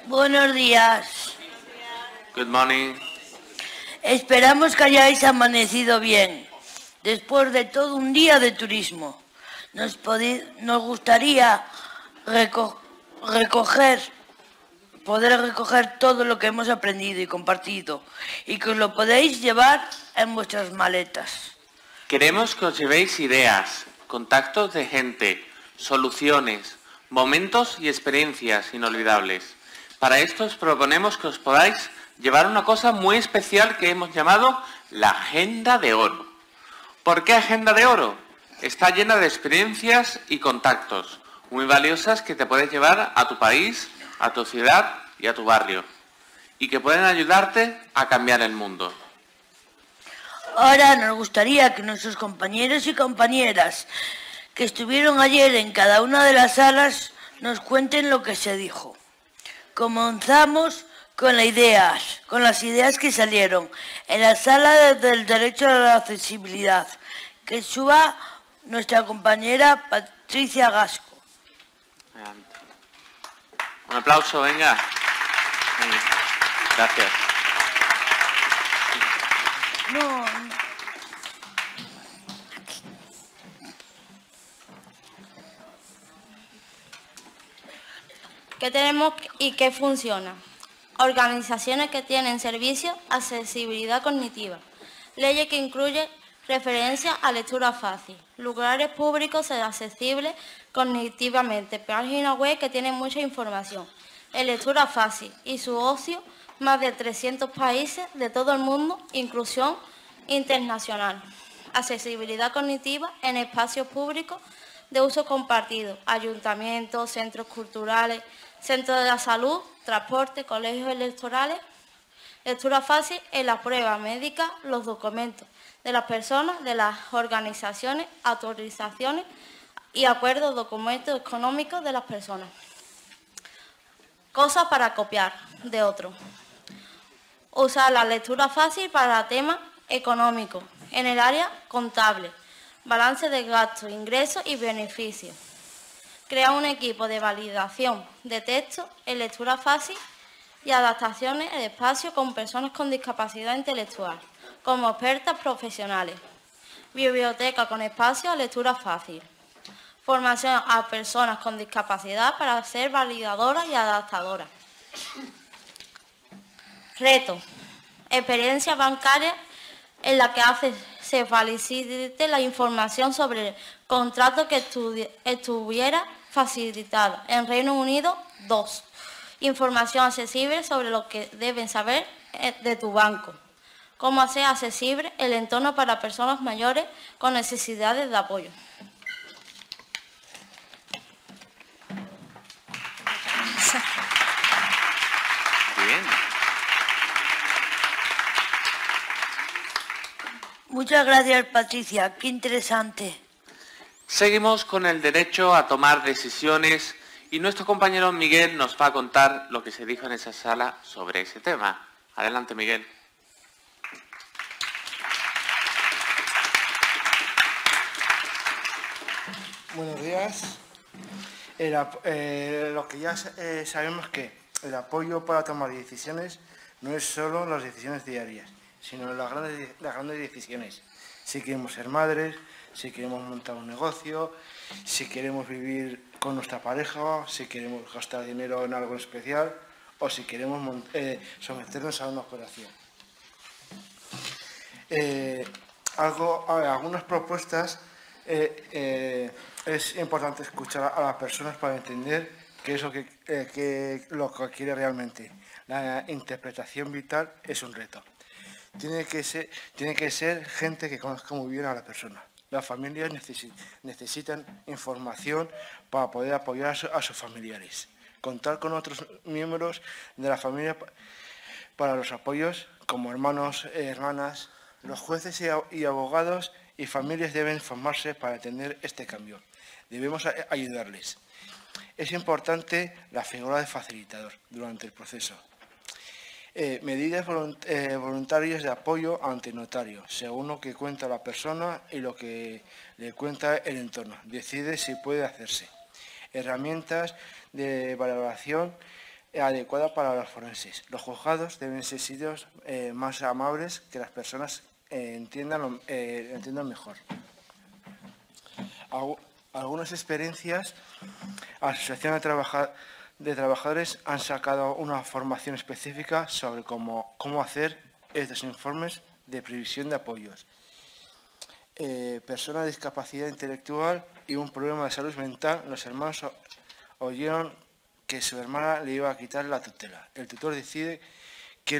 Buenos días. Good morning. Esperamos que hayáis amanecido bien, después de todo un día de turismo. Nos gustaría poder recoger todo lo que hemos aprendido y compartido, y que os lo podéis llevar en vuestras maletas. Queremos que os llevéis ideas, contactos de gente, soluciones, momentos y experiencias inolvidables. Para esto os proponemos que os podáis llevar una cosa muy especial que hemos llamado la Agenda de Oro. ¿Por qué Agenda de Oro? Está llena de experiencias y contactos muy valiosas que te puedes llevar a tu país, a tu ciudad y a tu barrio, y que pueden ayudarte a cambiar el mundo. Ahora nos gustaría que nuestros compañeros y compañeras que estuvieron ayer en cada una de las salas nos cuenten lo que se dijo. Comenzamos con las ideas que salieron en la sala del derecho a la accesibilidad, que suba nuestra compañera Patricia Gasco. Un aplauso, venga. Gracias. No. ¿Qué tenemos y qué funciona? Organizaciones que tienen servicios, accesibilidad cognitiva, leyes que incluyen referencia a lectura fácil, lugares públicos accesibles cognitivamente, páginas web que tienen mucha información, en lectura fácil y su ocio, más de 300 países de todo el mundo, inclusión internacional, accesibilidad cognitiva en espacios públicos de uso compartido, ayuntamientos, centros culturales, centros de la salud, transporte, colegios electorales, lectura fácil en la prueba médica, los documentos de las personas, de las organizaciones, autorizaciones y acuerdos, documentos económicos de las personas. Cosas para copiar de otros. Usar la lectura fácil para temas económicos en el área contable, balance de gastos, ingresos y beneficios. Crear un equipo de validación de texto en lectura fácil y adaptaciones de espacio con personas con discapacidad intelectual, como expertas profesionales. Biblioteca con espacio a lectura fácil. Formación a personas con discapacidad para ser validadoras y adaptadoras. Reto. Experiencia bancaria en la que se facilite la información sobre el contrato que estuviera facilitado. En Reino Unido, 2. Información accesible sobre lo que deben saber de tu banco. Cómo hacer accesible el entorno para personas mayores con necesidades de apoyo. Bien. Muchas gracias, Patricia. Qué interesante. Seguimos con el derecho a tomar decisiones y nuestro compañero Miguel nos va a contar lo que se dijo en esa sala sobre ese tema. Adelante, Miguel. Buenos días. Lo que ya sabemos que el apoyo para tomar decisiones no es solo las decisiones diarias, sino las grandes decisiones. Si queremos ser madres, si queremos montar un negocio, si queremos vivir con nuestra pareja, si queremos gastar dinero en algo especial o si queremos someternos a una operación. Algunas propuestas es importante escuchar a las personas para entender qué es lo que quiere realmente. La interpretación vital es un reto. Tiene que ser gente que conozca muy bien a la persona. Las familias necesitan información para poder apoyar a sus familiares. Contar con otros miembros de la familia para los apoyos, como hermanos, hermanas. Los jueces y abogados y familias deben formarse para atender este cambio. Debemos ayudarles. Es importante la figura de facilitador durante el proceso. Medidas voluntarias de apoyo ante notario, según lo que cuenta la persona y lo que le cuenta el entorno. Decide si puede hacerse. Herramientas de valoración adecuada para los forenses. Los juzgados deben ser sitios más amables que las personas entiendan mejor. Algunas experiencias, asociaciones de trabajadores han sacado una formación específica sobre cómo hacer estos informes de previsión de apoyos. Persona de discapacidad intelectual y un problema de salud mental, los hermanos oyeron que su hermana le iba a quitar la tutela. El tutor decide qué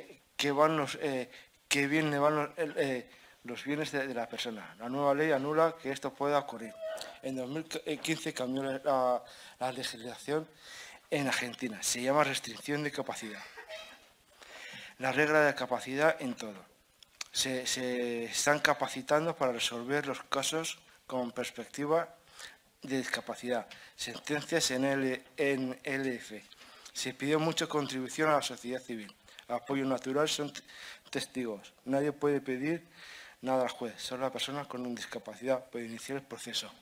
bien le van los bienes de la persona. La nueva ley anula que esto pueda ocurrir. En 2015 cambió la legislación en Argentina. Se llama restricción de capacidad. La regla de capacidad en todo. Se están capacitando para resolver los casos con perspectiva de discapacidad. Sentencias en LF. Se pidió mucha contribución a la sociedad civil. Apoyo natural son testigos. Nadie puede pedir nada al juez. Solo la persona con una discapacidad puede iniciar el proceso.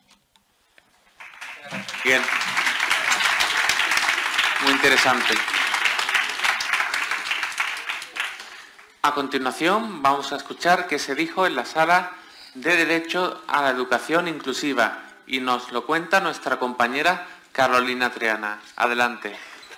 Bien. Muy interesante. A continuación vamos a escuchar qué se dijo en la sala de Derecho a la Educación Inclusiva y nos lo cuenta nuestra compañera Carolina Triana. Adelante.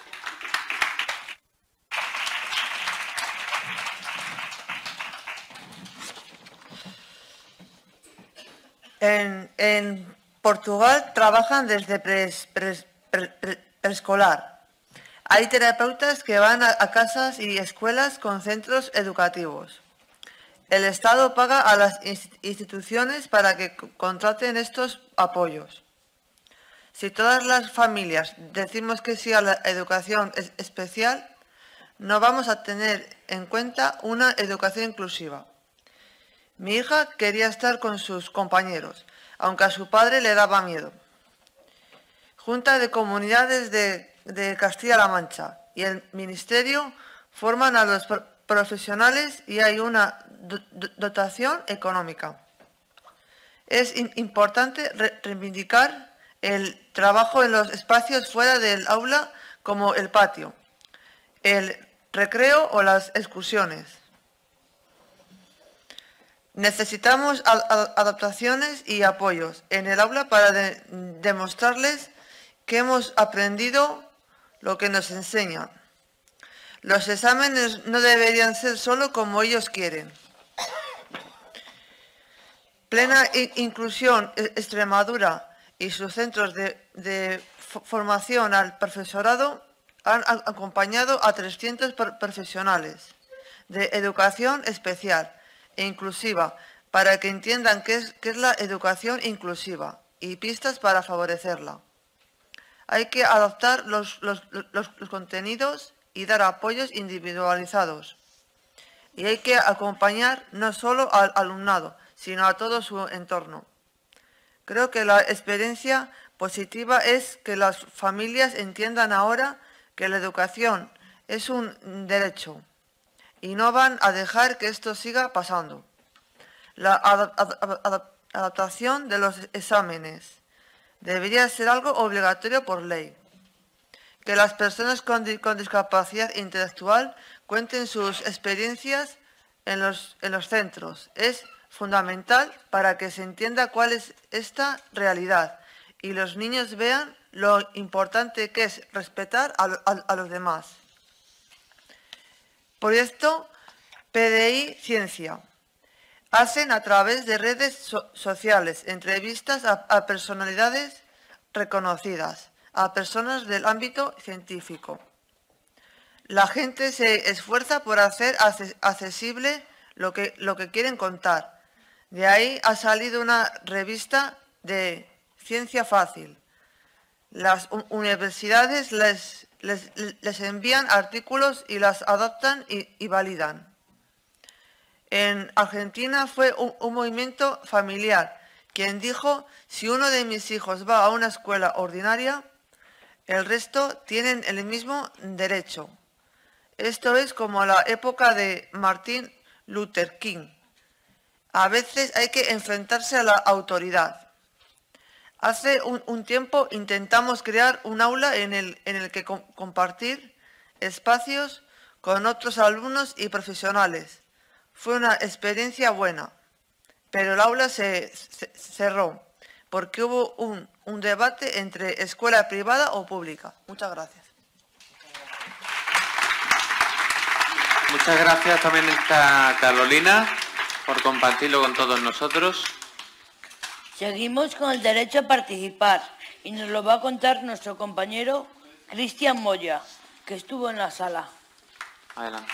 En Portugal trabajan desde preescolar. Hay terapeutas que van a casas y escuelas con centros educativos. El Estado paga a las instituciones para que contraten estos apoyos. Si todas las familias decimos que sí a la educación especial, no vamos a tener en cuenta una educación inclusiva. Mi hija quería estar con sus compañeros, aunque a su padre le daba miedo. Junta de Comunidades de Castilla-La Mancha y el Ministerio forman a los profesionales y hay una dotación económica. Es importante reivindicar el trabajo en los espacios fuera del aula como el patio, el recreo o las excursiones. Necesitamos adaptaciones y apoyos en el aula para demostrarles que hemos aprendido lo que nos enseñan. Los exámenes no deberían ser solo como ellos quieren. Plena Inclusión Extremadura y sus centros de formación al profesorado han acompañado a 300 profesionales de educación especial e inclusiva para que entiendan qué es la educación inclusiva y pistas para favorecerla. Hay que adaptar los contenidos y dar apoyos individualizados. Y hay que acompañar no solo al alumnado, sino a todo su entorno. Creo que la experiencia positiva es que las familias entiendan ahora que la educación es un derecho y no van a dejar que esto siga pasando. La adaptación de los exámenes debería ser algo obligatorio por ley. Que las personas con discapacidad intelectual cuenten sus experiencias en los centros. Es fundamental para que se entienda cuál es esta realidad y los niños vean lo importante que es respetar a los demás. Proyecto PDI Ciencia. Hacen a través de redes sociales entrevistas a personalidades reconocidas, a personas del ámbito científico. La gente se esfuerza por hacer accesible lo que quieren contar. De ahí ha salido una revista de Ciencia Fácil. Las universidades les envían artículos y las adaptan y validan. En Argentina fue un movimiento familiar quien dijo: si uno de mis hijos va a una escuela ordinaria, el resto tienen el mismo derecho. Esto es como la época de Martin Luther King. A veces hay que enfrentarse a la autoridad. Hace un tiempo intentamos crear un aula en el que compartir espacios con otros alumnos y profesionales. Fue una experiencia buena, pero el aula se cerró porque hubo un debate entre escuela privada o pública. Muchas gracias. Muchas gracias también a Carolina por compartirlo con todos nosotros. Seguimos con el derecho a participar y nos lo va a contar nuestro compañero Cristian Moya, que estuvo en la sala. Adelante.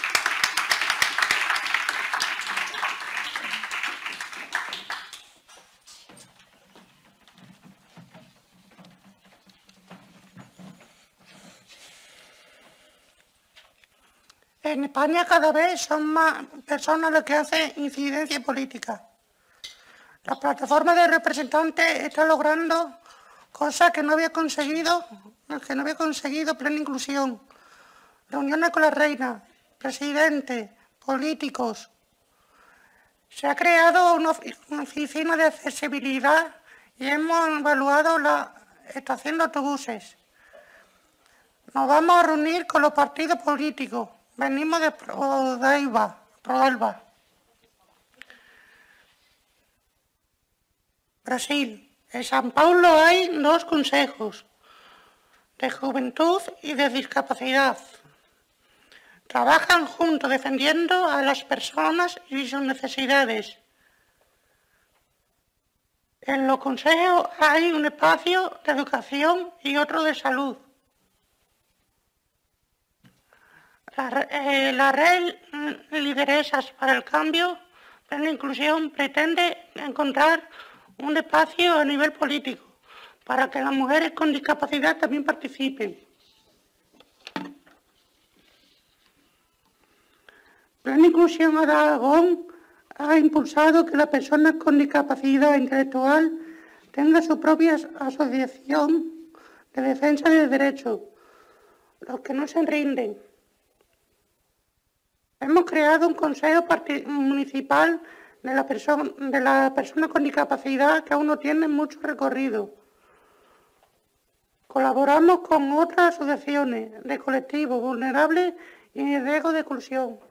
En España cada vez son más personas las que hacen incidencia política. La plataforma de representantes está logrando cosas que no había conseguido plena inclusión. Reuniones con la reina, presidente, políticos. Se ha creado una oficina de accesibilidad y hemos evaluado la estación de autobuses. Nos vamos a reunir con los partidos políticos. Venimos de Proalba. Brasil. En San Paulo hay 2 consejos, de juventud y de discapacidad. Trabajan juntos defendiendo a las personas y sus necesidades. En los consejos hay un espacio de educación y otro de salud. La red Lideresas para el Cambio de la Inclusión pretende encontrar un espacio a nivel político para que las mujeres con discapacidad también participen. Plan Inclusión Aragón ha impulsado que las personas con discapacidad intelectual tengan su propia asociación de defensa de derechos, los que no se rinden. Hemos creado un consejo municipal de la persona con discapacidad que aún no tiene mucho recorrido. Colaboramos con otras asociaciones de colectivos vulnerables y de riesgo de exclusión.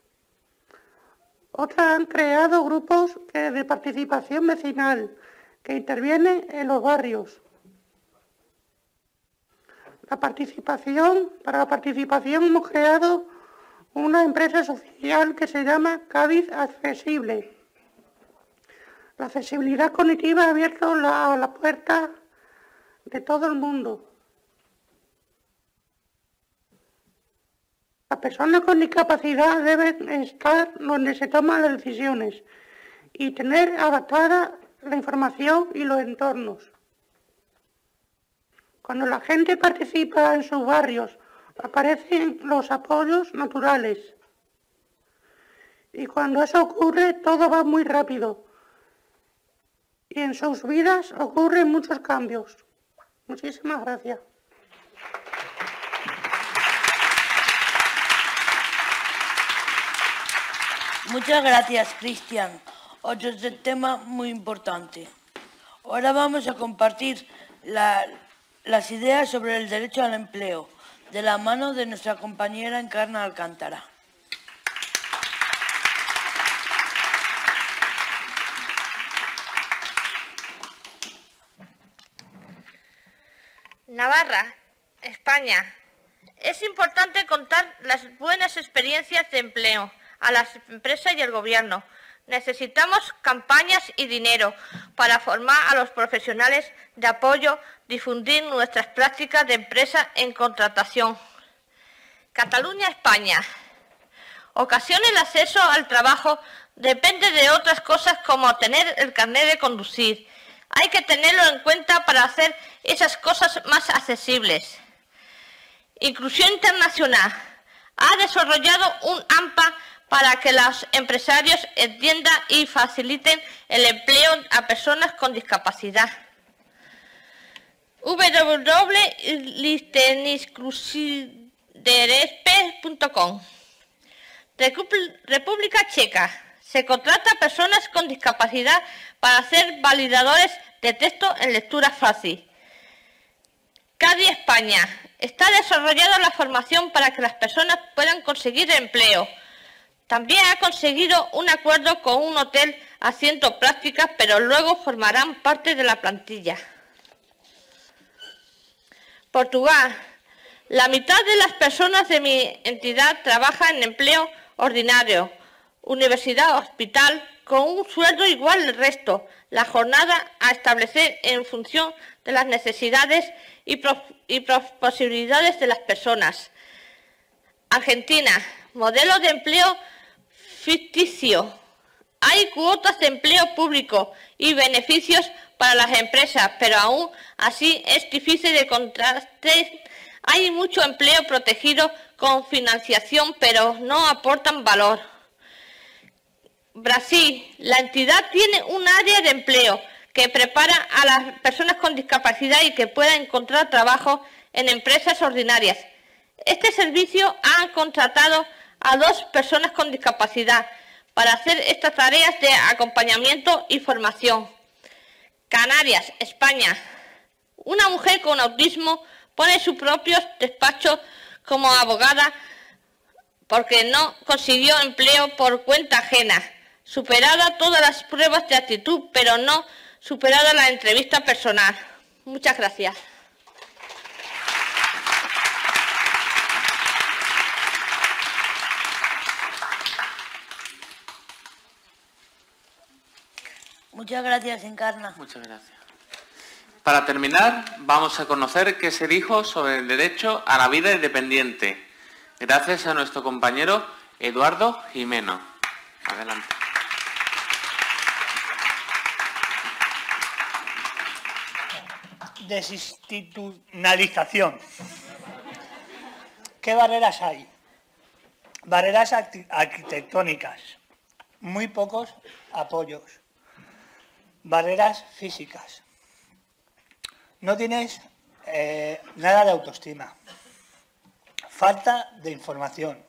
Otras han creado grupos de participación vecinal que intervienen en los barrios. Para la participación hemos creado una empresa social que se llama Cádiz Accesible. La accesibilidad cognitiva ha abierto la puerta de todo el mundo. Las personas con discapacidad deben estar donde se toman las decisiones y tener adaptada la información y los entornos. Cuando la gente participa en sus barrios, aparecen los apoyos naturales. Y cuando eso ocurre, todo va muy rápido. Y en sus vidas ocurren muchos cambios. Muchísimas gracias. Muchas gracias, Cristian. Otro tema muy importante. Ahora vamos a compartir las ideas sobre el derecho al empleo, de la mano de nuestra compañera Encarna Alcántara. Navarra, España. Es importante contar las buenas experiencias de empleo a las empresas y al gobierno. Necesitamos campañas y dinero para formar a los profesionales de apoyo, difundir nuestras prácticas de empresa en contratación. Cataluña, España. Ocasiones el acceso al trabajo depende de otras cosas como tener el carnet de conducir. Hay que tenerlo en cuenta para hacer esas cosas más accesibles. Inclusión Internacional ha desarrollado un AMPA para que los empresarios entiendan y faciliten el empleo a personas con discapacidad. www.listeninclusideresp.com. República Checa. Se contrata a personas con discapacidad para ser validadores de texto en lectura fácil. CADI España. Está desarrollada la formación para que las personas puedan conseguir empleo. También ha conseguido un acuerdo con un hotel haciendo prácticas, pero luego formarán parte de la plantilla. Portugal. La mitad de las personas de mi entidad trabaja en empleo ordinario, universidad, hospital, con un sueldo igual al resto. La jornada a establecer en función de las necesidades y posibilidades de las personas. Argentina. Modelo de empleo ficticio. Hay cuotas de empleo público y beneficios para las empresas, pero aún así es difícil de contrastar. Hay mucho empleo protegido con financiación, pero no aportan valor. Brasil. La entidad tiene un área de empleo que prepara a las personas con discapacidad y que puedan encontrar trabajo en empresas ordinarias. Este servicio ha contratado a 2 personas con discapacidad para hacer estas tareas de acompañamiento y formación. Canarias, España. Una mujer con autismo pone su propio despacho como abogada porque no consiguió empleo por cuenta ajena. Superada todas las pruebas de actitud, pero no superada la entrevista personal. Muchas gracias. Muchas gracias, Encarna. Muchas gracias. Para terminar, vamos a conocer qué se dijo sobre el derecho a la vida independiente, gracias a nuestro compañero Eduardo Jimeno. Adelante. Desinstitucionalización. ¿Qué barreras hay? Barreras arquitectónicas, muy pocos apoyos. Barreras físicas. No tienes nada de autoestima. Falta de información.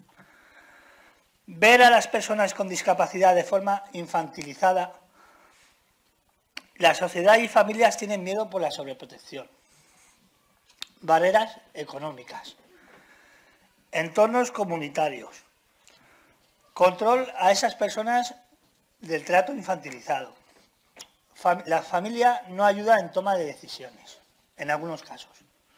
Ver a las personas con discapacidad de forma infantilizada. La sociedad y familias tienen miedo por la sobreprotección. Barreras económicas. Entornos comunitarios. Control a esas personas del trato infantilizado. La familia no ayuda en toma de decisiones, en algunos casos.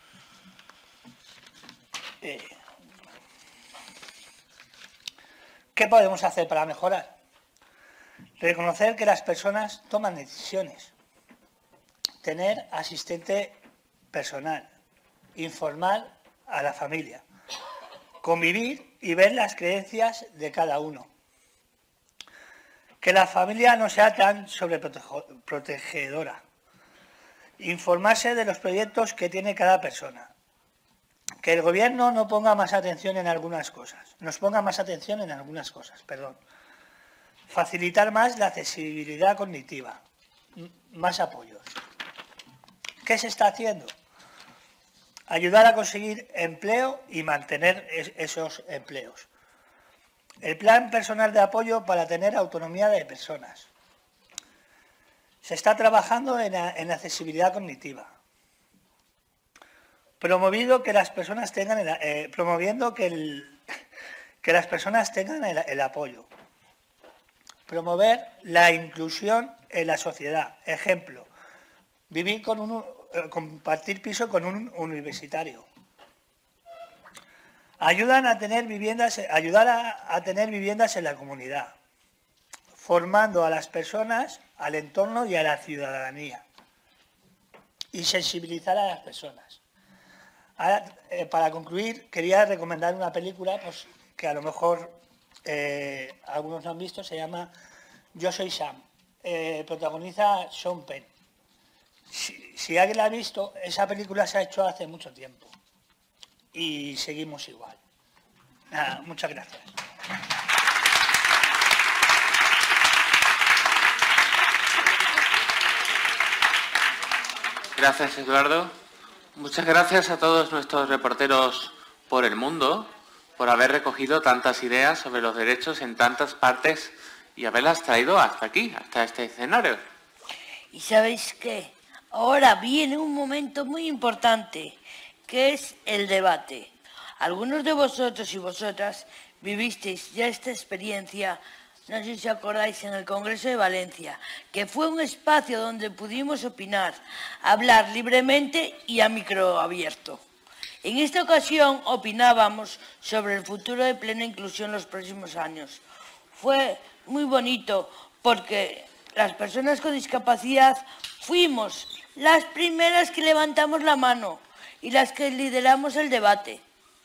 ¿Qué podemos hacer para mejorar? Reconocer que las personas toman decisiones, tener asistente personal, informar a la familia, convivir y ver las creencias de cada uno. Que la familia no sea tan sobreprotegedora. Informarse de los proyectos que tiene cada persona. Que el gobierno no ponga más atención en algunas cosas. Nos ponga más atención en algunas cosas, perdón. Facilitar más la accesibilidad cognitiva. Más apoyos. ¿Qué se está haciendo? Ayudar a conseguir empleo y mantener esos empleos. El plan personal de apoyo para tener autonomía de personas. Se está trabajando en accesibilidad cognitiva. Promoviendo que las personas tengan el apoyo. Promover la inclusión en la sociedad. Ejemplo, compartir piso con un universitario. Ayudar a tener viviendas en la comunidad, formando a las personas, al entorno y a la ciudadanía. Y sensibilizar a las personas. Ahora, para concluir, quería recomendar una película pues, que a lo mejor algunos no han visto, se llama Yo soy Sam. Protagoniza Sean Penn. Si alguien la ha visto, esa película se ha hecho hace mucho tiempo. Y seguimos igual. Nada, muchas gracias. Gracias, Eduardo. Muchas gracias a todos nuestros reporteros por el mundo, por haber recogido tantas ideas sobre los derechos en tantas partes y haberlas traído hasta aquí, hasta este escenario. ¿Y sabéis qué? Ahora viene un momento muy importante, que es el debate. Algunos de vosotros y vosotras vivisteis ya esta experiencia, no sé si acordáis, en el Congreso de Valencia, que fue un espacio donde pudimos opinar, hablar libremente y a micro abierto. En esta ocasión opinábamos sobre el futuro de plena inclusión los próximos años. Fue muy bonito porque las personas con discapacidad fuimos las primeras que levantamos la mano y las que lideramos el debate.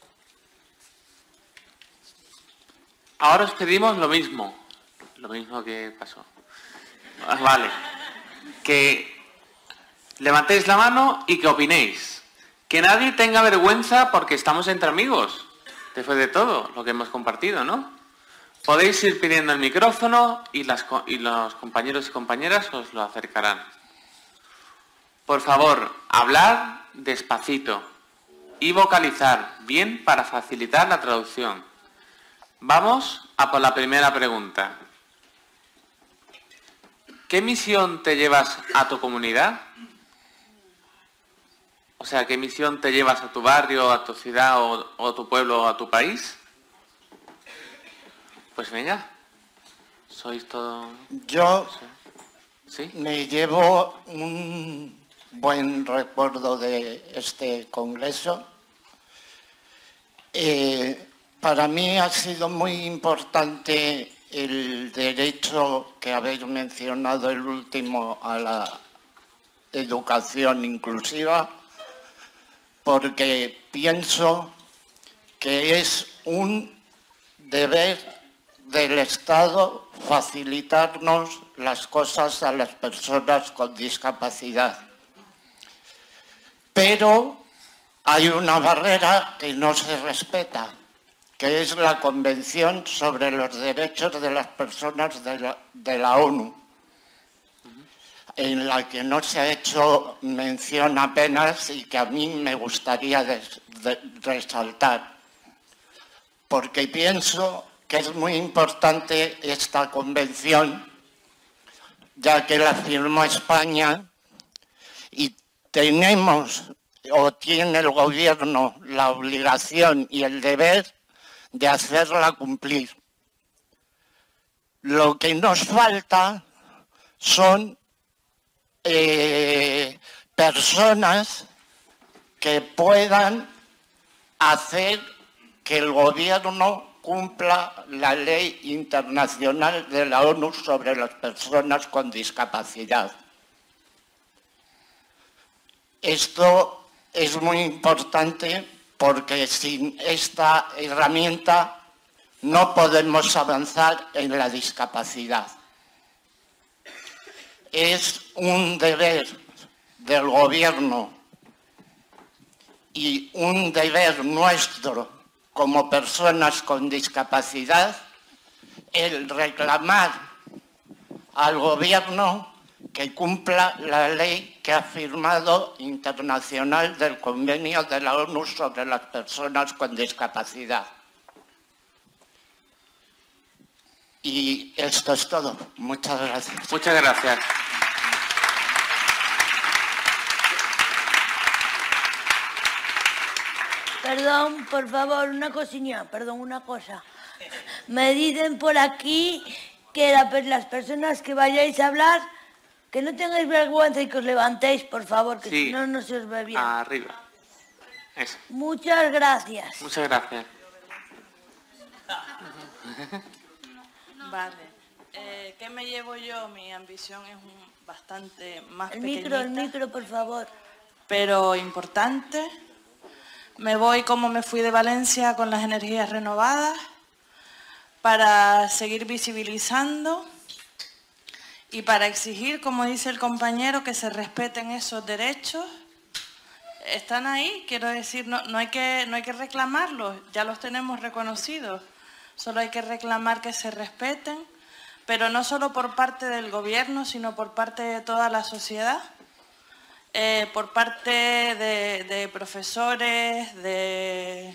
Ahora os pedimos lo mismo que pasó. Vale, que levantéis la mano y que opinéis. Que nadie tenga vergüenza porque estamos entre amigos, después de todo lo que hemos compartido, ¿no? Podéis ir pidiendo el micrófono y los compañeros y compañeras os lo acercarán. Por favor, hablar despacito y vocalizar bien para facilitar la traducción. Vamos a por la primera pregunta. ¿Qué misión te llevas a tu comunidad? O sea, ¿qué misión te llevas a tu barrio, a tu ciudad o a tu pueblo o a tu país? Pues venga, sois todo... Yo ¿Sí? me llevo un buen recuerdo de este congreso. Para mí ha sido muy importante el derecho que habéis mencionado, el último, a la educación inclusiva, porque pienso que es un deber del Estado facilitarnos las cosas a las personas con discapacidad. Pero hay una barrera que no se respeta, que es la Convención sobre los Derechos de las Personas de la ONU, en la que no se ha hecho mención apenas y que a mí me gustaría resaltar, porque pienso que es muy importante esta convención, ya que la firmó España y tenemos o tiene el gobierno la obligación y el deber de hacerla cumplir. Lo que nos falta son personas que puedan hacer que el gobierno cumpla la ley internacional de la ONU sobre las personas con discapacidad. Esto es muy importante porque sin esta herramienta no podemos avanzar en la discapacidad. Es un deber del gobierno y un deber nuestro como personas con discapacidad el reclamar al gobierno que cumpla la ley que ha firmado internacional del Convenio de la ONU sobre las personas con discapacidad. Y esto es todo. Muchas gracias. Muchas gracias. Perdón, por favor, una cosa. Me dicen por aquí que las personas que vayáis a hablar, que no tengáis vergüenza y que os levantéis, por favor, que Sí. si no, no se os ve bien. Arriba. Eso. Muchas gracias. Muchas gracias. Vale. ¿Qué me llevo yo? Mi ambición es bastante más El pequeñita, micro, por favor. pero importante. Me voy como me fui de Valencia con las energías renovadas para seguir visibilizando y para exigir, como dice el compañero, que se respeten esos derechos. Están ahí, quiero decir, no hay que reclamarlos, ya los tenemos reconocidos. Solo hay que reclamar que se respeten, pero no solo por parte del gobierno, sino por parte de toda la sociedad, por parte de profesores, de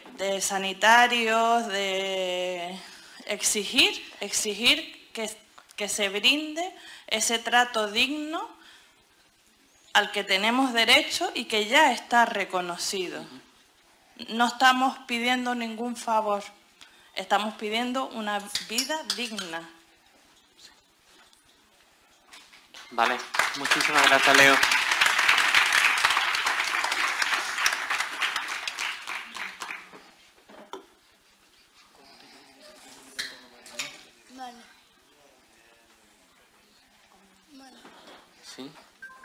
sanitarios, de exigir que se brinde ese trato digno al que tenemos derecho y que ya está reconocido. No estamos pidiendo ningún favor, estamos pidiendo una vida digna. Vale, muchísimas gracias, Leo. Sí.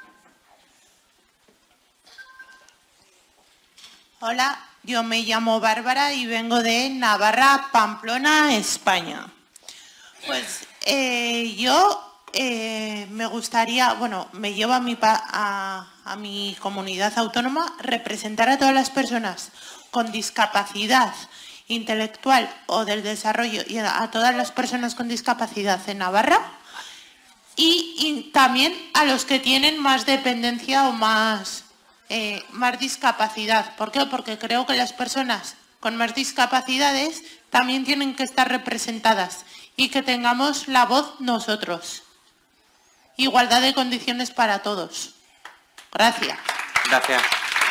Hola, yo me llamo Bárbara y vengo de Navarra, Pamplona, España. Pues yo me gustaría, bueno, me llevo a mi comunidad autónoma representar a todas las personas con discapacidad intelectual o del desarrollo y a todas las personas con discapacidad en Navarra y también a los que tienen más dependencia o más discapacidad. ¿Por qué? Porque creo que las personas con más discapacidades también tienen que estar representadas y que tengamos la voz nosotros. Igualdad de condiciones para todos. Gracias. Gracias.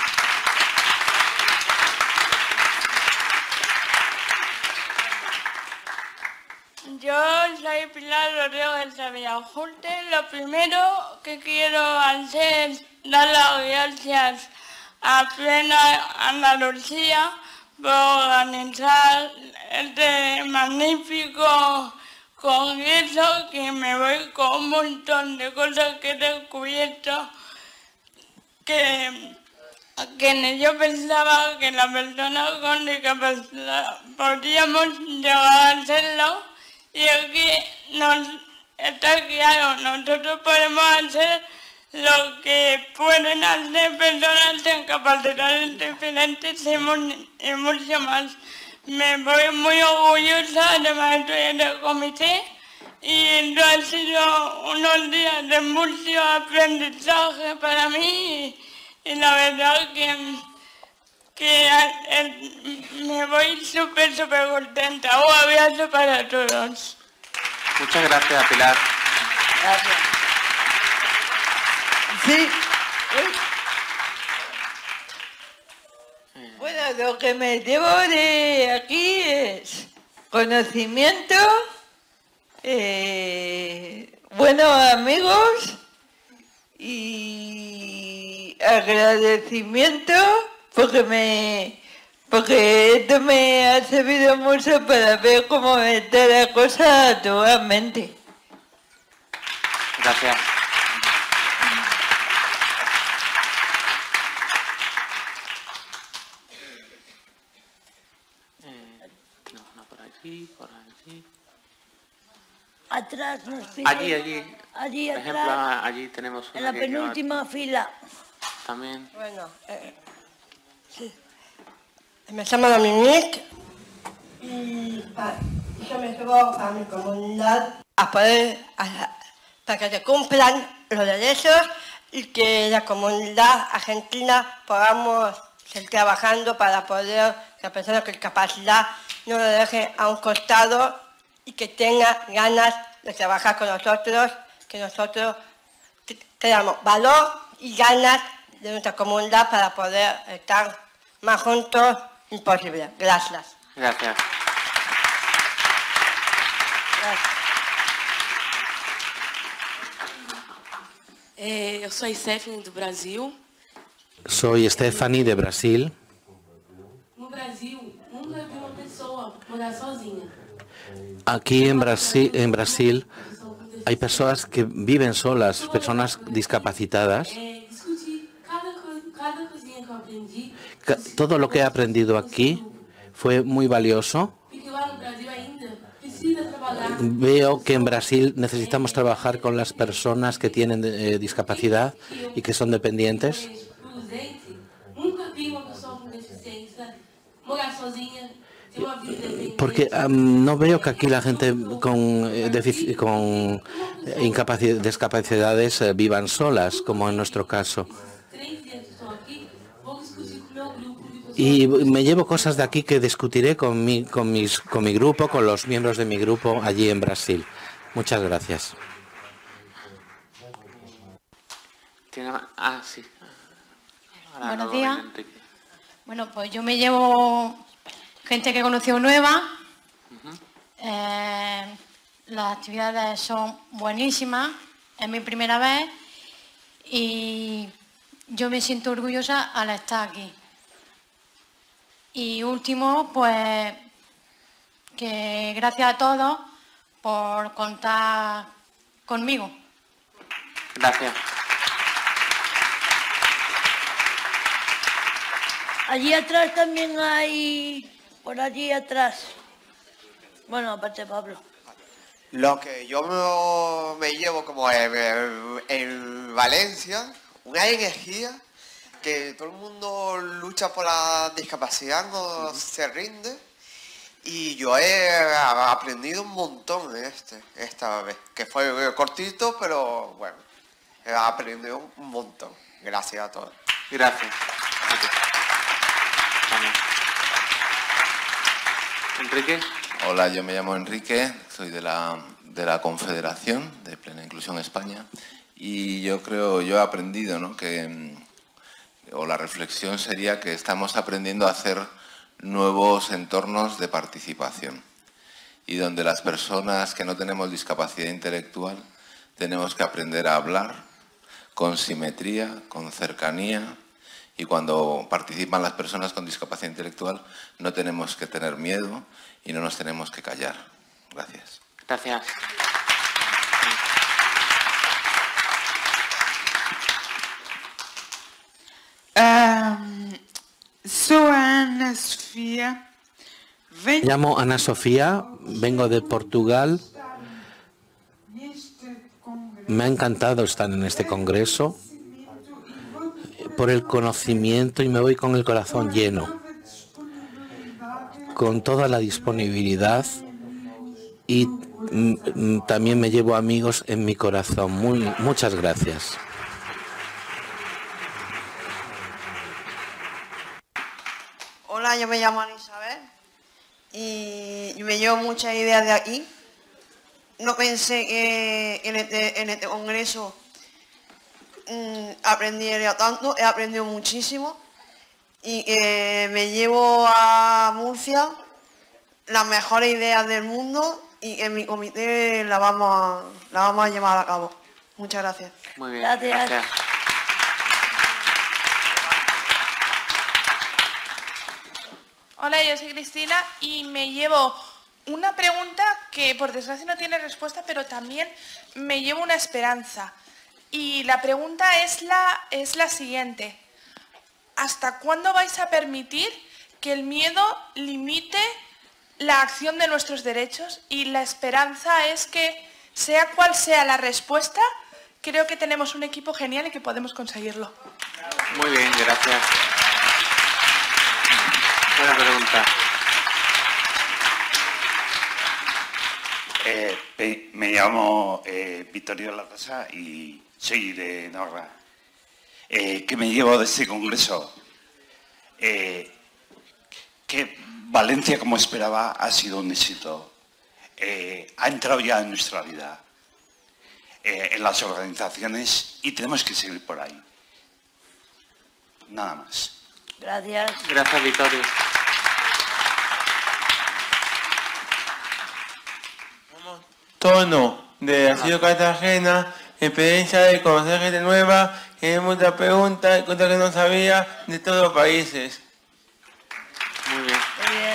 Yo soy Pilar Rodríguez de Villajulte. Lo primero que quiero hacer es dar las gracias a Plena Andalucía por organizar este magnífico congreso, que me voy con un montón de cosas que he descubierto que ni yo pensaba que las personas con discapacidad podríamos llegar a hacerlo. Y aquí está claro, nosotros podemos hacer lo que pueden hacer personas con capacidades diferentes y mucho más. Me voy muy orgullosa, además estoy en el comité, y esto ha sido unos días de mucho aprendizaje para mí y la verdad que me voy súper contenta. Un abrazo para todos. Muchas gracias, Pilar. Gracias. Sí. Bueno, lo que me llevo de aquí es conocimiento, buenos amigos y agradecimiento, porque esto me ha servido mucho para ver cómo está la cosa actualmente. Gracias. No, por allí. Atrás nos piden. Allí, por ejemplo, atrás. allí tenemos una En la que penúltima fila. También. Bueno, sí. Me llamo Dominique y yo me llevo a mi comunidad para que se cumplan los derechos y que la comunidad argentina podamos seguir trabajando para poder que las personas con discapacidad no lo dejen a un costado y que tengan ganas de trabajar con nosotros, que nosotros tengamos valor y ganas de nuestra comunidad para poder estar más juntos imposible. Gracias. Gracias. Eu sou a Stephanie do Brasil. Soy Stephanie de Brasil. No Brasil, nunca vi uma pessoa morar sozinha. Aquí en Brasil hay personas que viven solas, personas discapacitadas. Discuti cada coisinha que eu aprendi. Todo lo que he aprendido aquí fue muy valioso. Porque lá no Brasil ainda precisa trabalhar. Veo que en Brasil necesitamos trabajar con las personas que tienen discapacidad y que son dependientes. Nunca vi uma pessoa com deficiência morar sozinha. Porque no veo que aquí la gente con discapacidades vivan solas, como en nuestro caso. Y me llevo cosas de aquí que discutiré con mi grupo, con los miembros de mi grupo allí en Brasil. Muchas gracias. Sí. Buenos días. Bueno, pues yo me llevo gente que he conocido nueva. Las actividades son buenísimas. Es mi primera vez y yo me siento orgullosa al estar aquí. Y último, pues que gracias a todos por contar conmigo. Gracias. Allí atrás también hay, por allí atrás. Bueno, aparte Pablo. Lo que yo me llevo como en Valencia, una energía que todo el mundo lucha por la discapacidad, no se rinde. Y yo he aprendido un montón esta vez, que fue cortito, pero bueno, he aprendido un montón. Gracias a todos. Gracias. Enrique. Hola, yo me llamo Enrique, soy de la Confederación de Plena Inclusión España y yo he aprendido, ¿no?, o la reflexión sería que estamos aprendiendo a hacer nuevos entornos de participación y donde las personas que no tenemos discapacidad intelectual tenemos que aprender a hablar con simetría, con cercanía, y cuando participan las personas con discapacidad intelectual no tenemos que tener miedo y no nos tenemos que callar. Gracias. Gracias. Soy Ana Sofía. Me llamo Ana Sofía, vengo de Portugal. Me ha encantado estar en este congreso por el conocimiento y me voy con el corazón lleno, con toda la disponibilidad y también me llevo amigos en mi corazón. Muchas gracias. Hola, yo me llamo Ana Isabel y me llevo muchas ideas de aquí. No pensé que en este congreso aprendiera tanto, he aprendido muchísimo y me llevo a Murcia las mejores ideas del mundo y en mi comité la vamos a llevar a cabo. Muchas gracias. Muy bien. Gracias. Hola, yo soy Cristina y me llevo una pregunta que por desgracia no tiene respuesta, pero también me llevo una esperanza. Y la pregunta es la siguiente. ¿Hasta cuándo vais a permitir que el miedo limite la acción de nuestros derechos? Y la esperanza es que, sea cual sea la respuesta, creo que tenemos un equipo genial y que podemos conseguirlo. Muy bien, gracias. Buena pregunta. Me llamo Vittorio La Rosa y soy de Navarra. ¿Qué me llevo de este congreso? Que Valencia, como esperaba, ha sido un éxito. Ha entrado ya en nuestra vida, en las organizaciones, y tenemos que seguir por ahí. Nada más. Gracias. Gracias, Vittorio. Tono, de Asilo Cartagena, experiencia de conocer gente nueva, que hay muchas preguntas, cosas que no sabía de todos los países. Muy bien. Muy bien.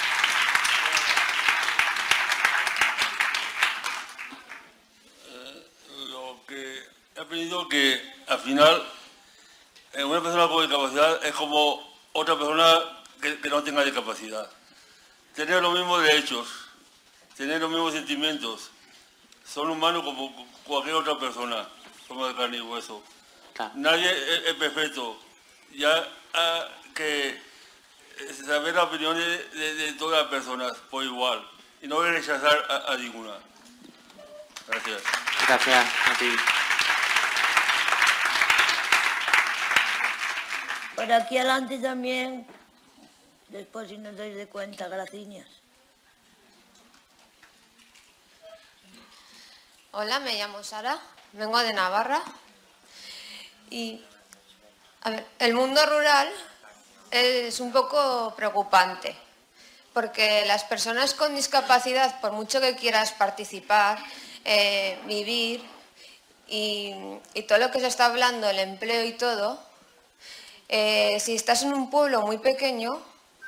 Lo que he aprendido que al final una persona con discapacidad es como otra persona que no tenga discapacidad. Tener los mismos derechos, tener los mismos sentimientos. Son humanos como cualquier otra persona, somos de carne y hueso. Nadie es perfecto. Ya que saber la opinión de todas las personas por igual y no rechazar a ninguna. Gracias. Gracias a ti. Por aquí adelante también, después si no os dais de cuenta, gracias. Hola, me llamo Sara, vengo de Navarra y a ver, el mundo rural es un poco preocupante porque las personas con discapacidad, por mucho que quieras participar, vivir y todo lo que se está hablando, el empleo y todo, si estás en un pueblo muy pequeño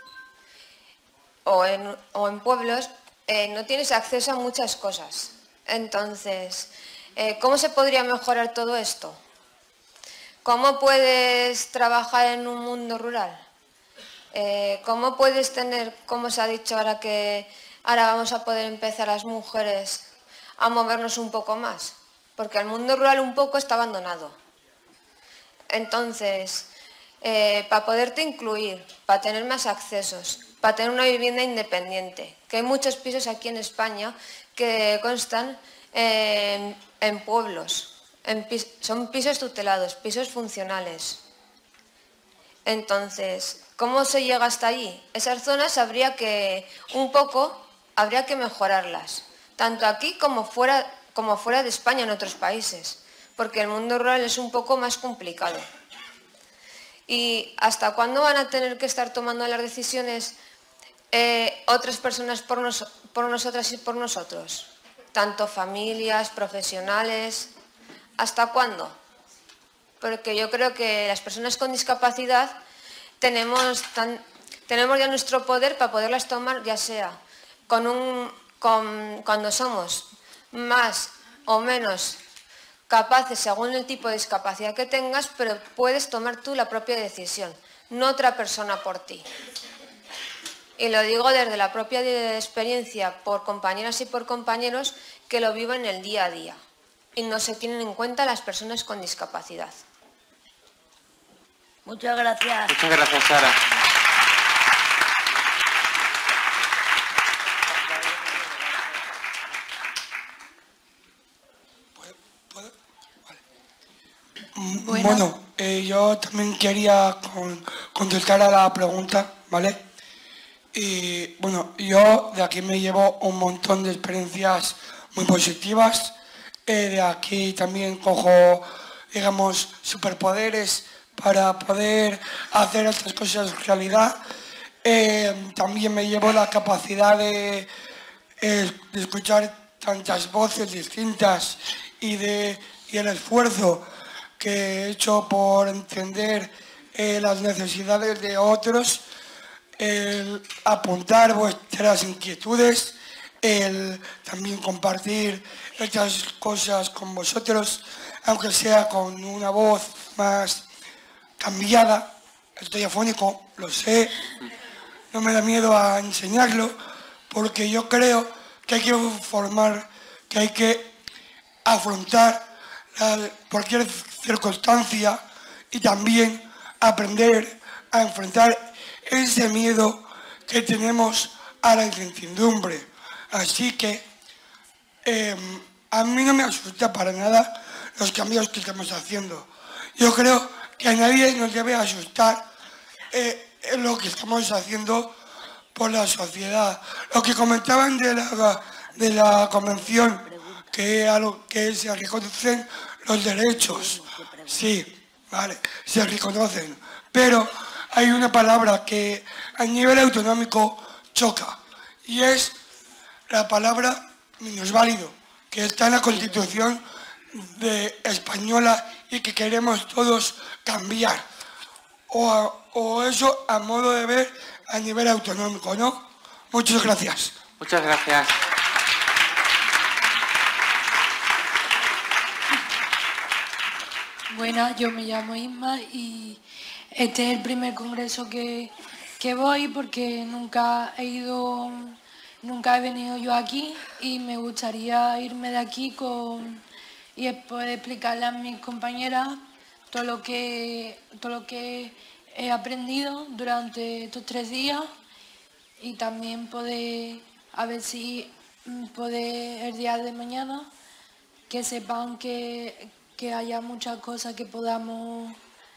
o en pueblos, no tienes acceso a muchas cosas. Entonces, ¿cómo se podría mejorar todo esto? ¿Cómo puedes trabajar en un mundo rural? ¿Cómo puedes tener, como se ha dicho ahora, que ahora vamos a poder empezar las mujeres a movernos un poco más? Porque el mundo rural un poco está abandonado. Entonces, para poderte incluir, para tener más accesos, para tener una vivienda independiente, que hay muchos pisos aquí en España que constan en pueblos, son pisos tutelados, pisos funcionales. Entonces, ¿cómo se llega hasta allí? Esas zonas habría que mejorarlas, tanto aquí como fuera de España, en otros países, porque el mundo rural es un poco más complicado. ¿Y hasta cuándo van a tener que estar tomando las decisiones otras personas por nosotras y por nosotros? Tanto familias, profesionales, ¿hasta cuándo? Porque yo creo que las personas con discapacidad tenemos ya nuestro poder para poderlas tomar, ya sea cuando somos más o menos capaces según el tipo de discapacidad que tengas, pero puedes tomar tú la propia decisión, no otra persona por ti. Y lo digo desde la propia experiencia por compañeras y por compañeros que lo viven el día a día y no se tienen en cuenta las personas con discapacidad. Muchas gracias. Muchas gracias, Sara. Bueno, yo también quería contestar a la pregunta, ¿vale? Y bueno, yo de aquí me llevo un montón de experiencias muy positivas. De aquí también cojo, digamos, superpoderes para poder hacer estas cosas realidad. También me llevo la capacidad de escuchar tantas voces distintas y el esfuerzo que he hecho por entender las necesidades de otros, el apuntar vuestras inquietudes, el también compartir estas cosas con vosotros, aunque sea con una voz más cambiada. Estoy afónico, lo sé, no me da miedo a enseñarlo, porque yo creo que hay que formar, que hay que afrontar cualquier circunstancia y también aprender a enfrentar ese miedo que tenemos a la incertidumbre. Así que a mí no me asusta para nada los cambios que estamos haciendo. Yo creo que a nadie nos debe asustar lo que estamos haciendo por la sociedad. Lo que comentaban de la convención, que a lo que se reconocen los derechos, sí, vale, se reconocen, pero hay una palabra que a nivel autonómico choca, y es la palabra minusválido, que está en la Constitución española y que queremos todos cambiar, o eso a modo de ver a nivel autonómico, ¿no? Muchas gracias. Muchas gracias. Buenas, yo me llamo Isma y este es el primer congreso que voy porque nunca he venido yo aquí y me gustaría irme de aquí y poder explicarle a mis compañeras todo lo que he aprendido durante estos 3 días y también poder, a ver si poder el día de mañana que sepan que haya muchas cosas que podamos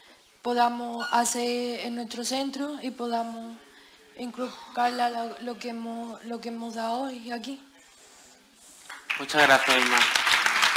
hacer en nuestro centro y podamos inculcarla lo que hemos dado hoy aquí. Muchas gracias, Isma.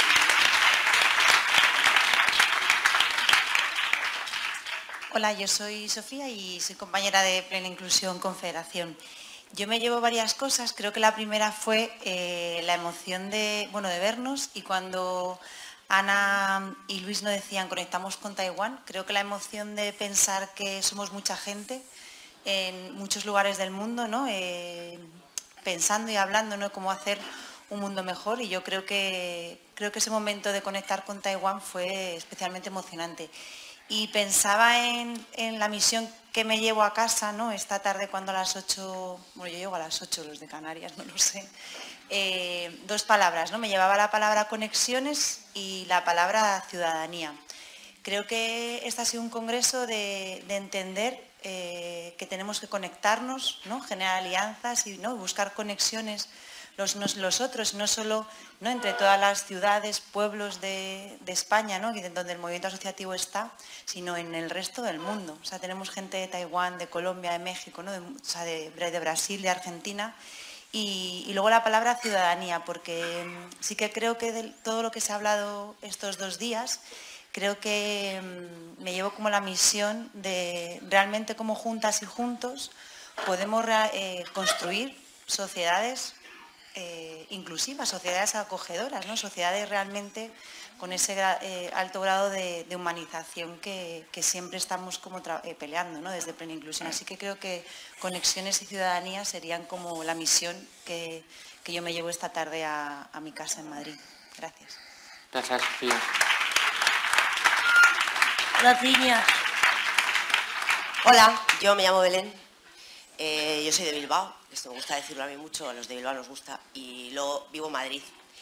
Hola, yo soy Sofía y soy compañera de Plena Inclusión Confederación. Yo me llevo varias cosas. Creo que la primera fue la emoción de vernos, y cuando Ana y Luis nos decían conectamos con Taiwán, creo que la emoción de pensar que somos mucha gente en muchos lugares del mundo, ¿no? Pensando y hablando, ¿no?, cómo hacer un mundo mejor, y yo creo que ese momento de conectar con Taiwán fue especialmente emocionante. Y pensaba en la misión que me llevo a casa, ¿no?, esta tarde cuando a las 8, bueno, yo llego a las 8, los de Canarias, no lo sé, 2 palabras, ¿no? Me llevaba la palabra conexiones y la palabra ciudadanía. Creo que este ha sido un congreso de entender que tenemos que conectarnos, ¿no?, generar alianzas y, ¿no?, buscar conexiones los unos y los otros, no solo, ¿no?, entre todas las ciudades, pueblos de España, ¿no?, donde el movimiento asociativo está, sino en el resto del mundo. O sea, tenemos gente de Taiwán, de Colombia, de México, ¿no?, de Brasil, de Argentina. Y luego la palabra ciudadanía, porque sí que creo que de todo lo que se ha hablado estos 2 días, creo que me llevo como la misión de realmente cómo juntas y juntos podemos construir sociedades inclusivas, sociedades acogedoras, ¿no?, sociedades realmente con ese alto grado de humanización que siempre estamos como peleando, ¿no?, desde Plena Inclusión. Así que creo que conexiones y ciudadanía serían como la misión que yo me llevo esta tarde a mi casa en Madrid. Gracias. Gracias, Sofía. Gracias. Hola, yo me llamo Belén. Yo soy de Bilbao. Esto me gusta decirlo a mí mucho, a los de Bilbao nos gusta, y luego vivo en Madrid.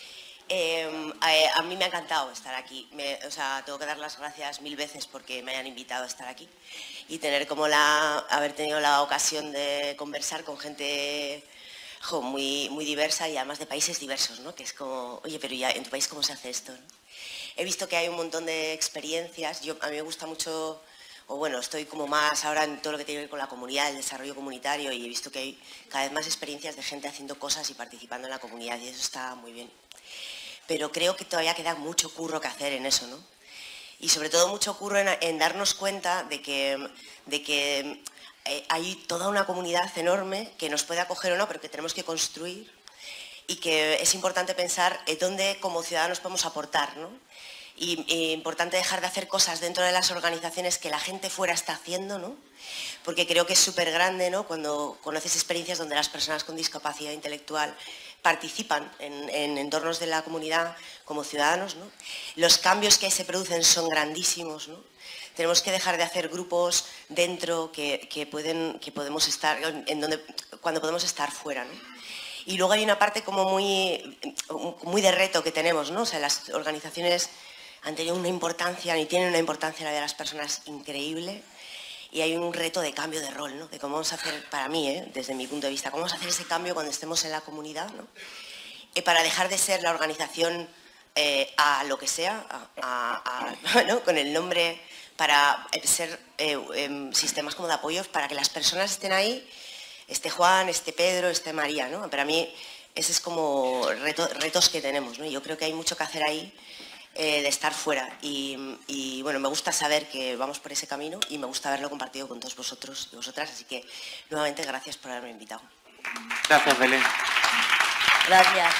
A mí me ha encantado estar aquí, tengo que dar las gracias 1000 veces porque me hayan invitado a estar aquí y haber tenido la ocasión de conversar con gente muy, muy diversa y además de países diversos, ¿no?, que es como, oye, pero ya en tu país ¿cómo se hace esto?, ¿no? He visto que hay un montón de experiencias. A mí me gusta mucho, estoy como más ahora en todo lo que tiene que ver con la comunidad, el desarrollo comunitario, y he visto que hay cada vez más experiencias de gente haciendo cosas y participando en la comunidad, y eso está muy bien. Pero creo que todavía queda mucho curro que hacer en eso, ¿no? Y sobre todo mucho curro en darnos cuenta de que hay toda una comunidad enorme que nos puede acoger o no, pero que tenemos que construir, y que es importante pensar dónde como ciudadanos podemos aportar, ¿no? Y importante dejar de hacer cosas dentro de las organizaciones que la gente fuera está haciendo, ¿no? Porque creo que es súper grande, ¿no?, cuando conoces experiencias donde las personas con discapacidad intelectual participan en entornos de la comunidad como ciudadanos, ¿no? Los cambios que se producen son grandísimos, ¿no? Tenemos que dejar de hacer grupos dentro que podemos estar, cuando podemos estar fuera, ¿no? Y luego hay una parte como muy de reto que tenemos, ¿no? O sea, las organizaciones han tenido una importancia, y tienen una importancia en la vida de las personas increíble, y hay un reto de cambio de rol, ¿no?, de cómo vamos a hacer, para mí, desde mi punto de vista, cómo vamos a hacer ese cambio cuando estemos en la comunidad, ¿no?, para dejar de ser la organización a lo que sea, ¿no?, con el nombre, para ser sistemas como de apoyos, para que las personas estén ahí, esté Juan, esté Pedro, esté María, ¿no? Para mí, ese es como retos que tenemos, ¿no? Yo creo que hay mucho que hacer ahí, de estar fuera, y bueno, me gusta saber que vamos por ese camino, y me gusta haberlo compartido con todos vosotros y vosotras, así que nuevamente gracias por haberme invitado. Gracias, Belén. Gracias.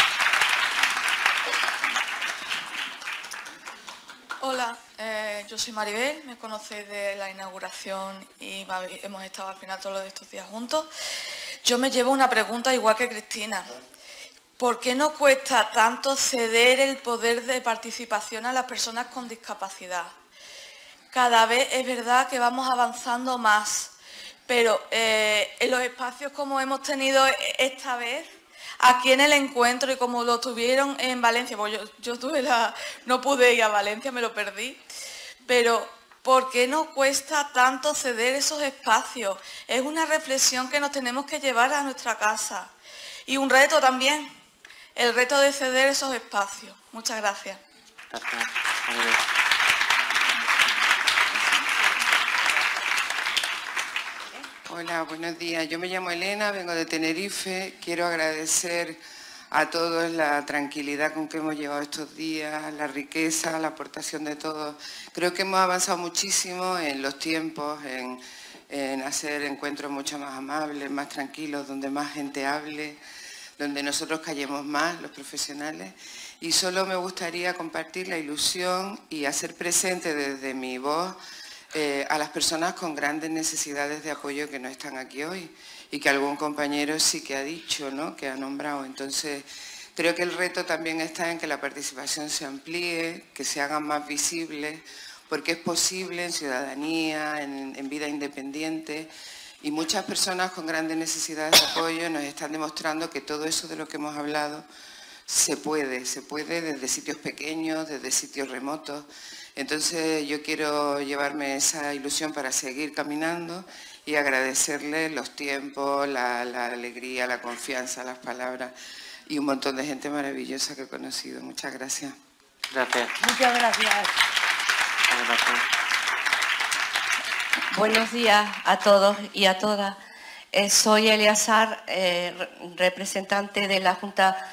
Hola, yo soy Maribel, me conocéis de la inauguración y hemos estado al final todos estos días juntos. Yo me llevo una pregunta igual que Cristina. ¿Por qué no cuesta tanto ceder el poder de participación a las personas con discapacidad? Cada vez es verdad que vamos avanzando más, pero en los espacios como hemos tenido esta vez, aquí en el encuentro y como lo tuvieron en Valencia, pues yo no pude ir a Valencia, me lo perdí, pero ¿por qué no cuesta tanto ceder esos espacios? Es una reflexión que nos tenemos que llevar a nuestra casa, y un reto también. El reto de ceder esos espacios. Muchas gracias. Hola, buenos días. Yo me llamo Elena, vengo de Tenerife. Quiero agradecer a todos la tranquilidad con que hemos llevado estos días, la riqueza, la aportación de todos. Creo que hemos avanzado muchísimo en los tiempos, en hacer encuentros mucho más amables, más tranquilos, donde más gente hable, donde nosotros callemos más, los profesionales. Y solo me gustaría compartir la ilusión y hacer presente desde mi voz a las personas con grandes necesidades de apoyo que no están aquí hoy y que algún compañero sí que ha dicho, ¿no?, que ha nombrado. Entonces, creo que el reto también está en que la participación se amplíe, que se hagan más visibles, porque es posible en ciudadanía, en vida independiente, y muchas personas con grandes necesidades de apoyo nos están demostrando que todo eso de lo que hemos hablado se puede desde sitios pequeños, desde sitios remotos. Entonces yo quiero llevarme esa ilusión para seguir caminando y agradecerle los tiempos, la alegría, la confianza, las palabras y un montón de gente maravillosa que he conocido. Muchas gracias. Gracias. Muchas gracias. Buenos días a todos y a todas. Soy Eleazar, representante de la Junta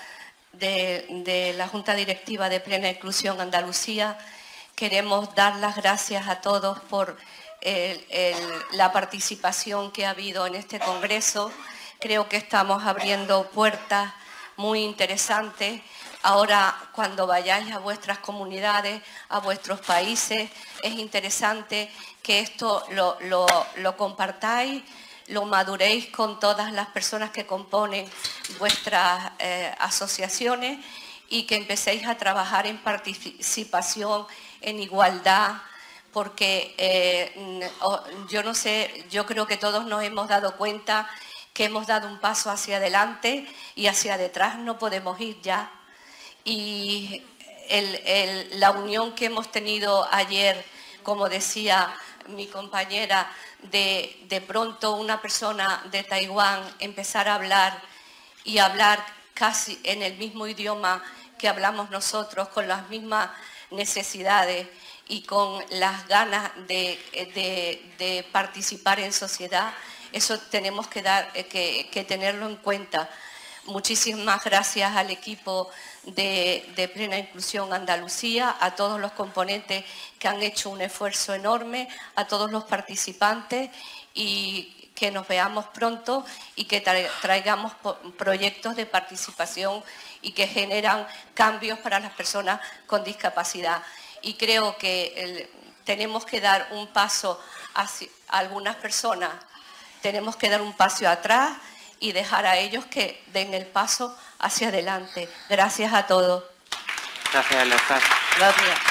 Directiva de Plena Inclusión Andalucía. Queremos dar las gracias a todos por la participación que ha habido en este congreso. Creo que estamos abriendo puertas muy interesantes. Ahora, cuando vayáis a vuestras comunidades, a vuestros países, es interesante que esto lo compartáis, lo maduréis con todas las personas que componen vuestras asociaciones y que empecéis a trabajar en participación, en igualdad, porque yo no sé, yo creo que todos nos hemos dado cuenta que hemos dado un paso hacia adelante y hacia detrás no podemos ir ya. Y la unión que hemos tenido ayer, como decía mi compañera, de pronto una persona de Taiwán empezar a hablar y hablar casi en el mismo idioma que hablamos nosotros, con las mismas necesidades y con las ganas de participar en sociedad, eso tenemos que tenerlo en cuenta. Muchísimas gracias al equipo de Plena Inclusión Andalucía, a todos los componentes que han hecho un esfuerzo enorme, a todos los participantes y que nos veamos pronto y que traigamos proyectos de participación y que generan cambios para las personas con discapacidad. Y creo que tenemos que dar un paso hacia algunas personas, tenemos que dar un paso atrás y dejar a ellos que den el paso hacia adelante. Gracias a todos. Gracias, Eleazar. Gracias.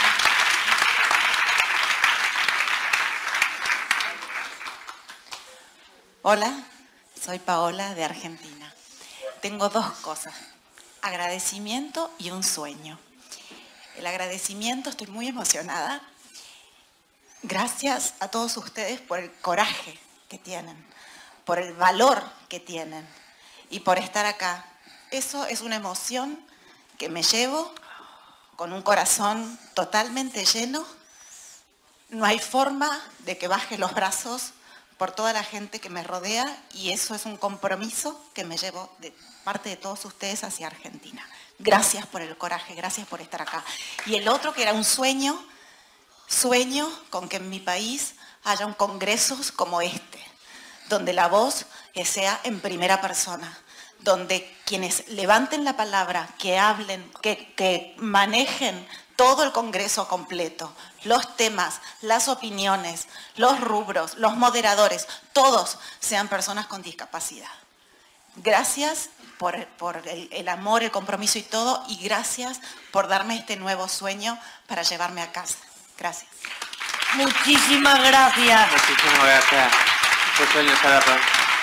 Hola, soy Paola de Argentina. Tengo dos cosas, agradecimiento y un sueño. El agradecimiento, estoy muy emocionada. Gracias a todos ustedes por el coraje que tienen, por el valor que tienen y por estar acá. Eso es una emoción que me llevo con un corazón totalmente lleno. No hay forma de que baje los brazos por toda la gente que me rodea y eso es un compromiso que me llevo de parte de todos ustedes hacia Argentina. Gracias por el coraje, gracias por estar acá. Y el otro que era un sueño con que en mi país haya un congresos como este, donde la voz sea en primera persona, donde quienes levanten la palabra, que hablen, que manejen todo el congreso completo, los temas, las opiniones, los rubros, los moderadores, todos sean personas con discapacidad. Gracias por el amor, el compromiso y todo, y gracias por darme este nuevo sueño para llevarme a casa. Gracias. Muchísimas gracias. Muchísimas gracias. Este sueño será para...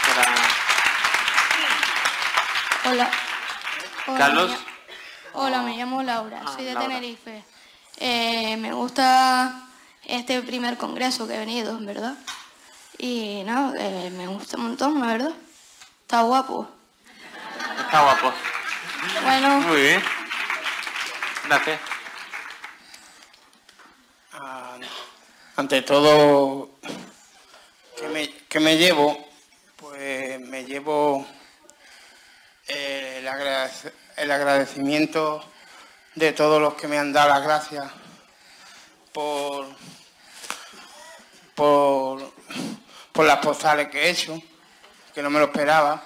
Hola. Carlos. Hola, me llamo Laura, soy de Laura. Tenerife. Me gusta este primer congreso que he venido, en verdad. Y nada, me gusta un montón, la verdad. Está guapo. Está guapo. Bueno. Muy bien. Gracias. Ante todo, ¿qué me llevo? Pues me llevo el el agradecimiento de todos los que me han dado las gracias por las postales que he hecho, que no me lo esperaba.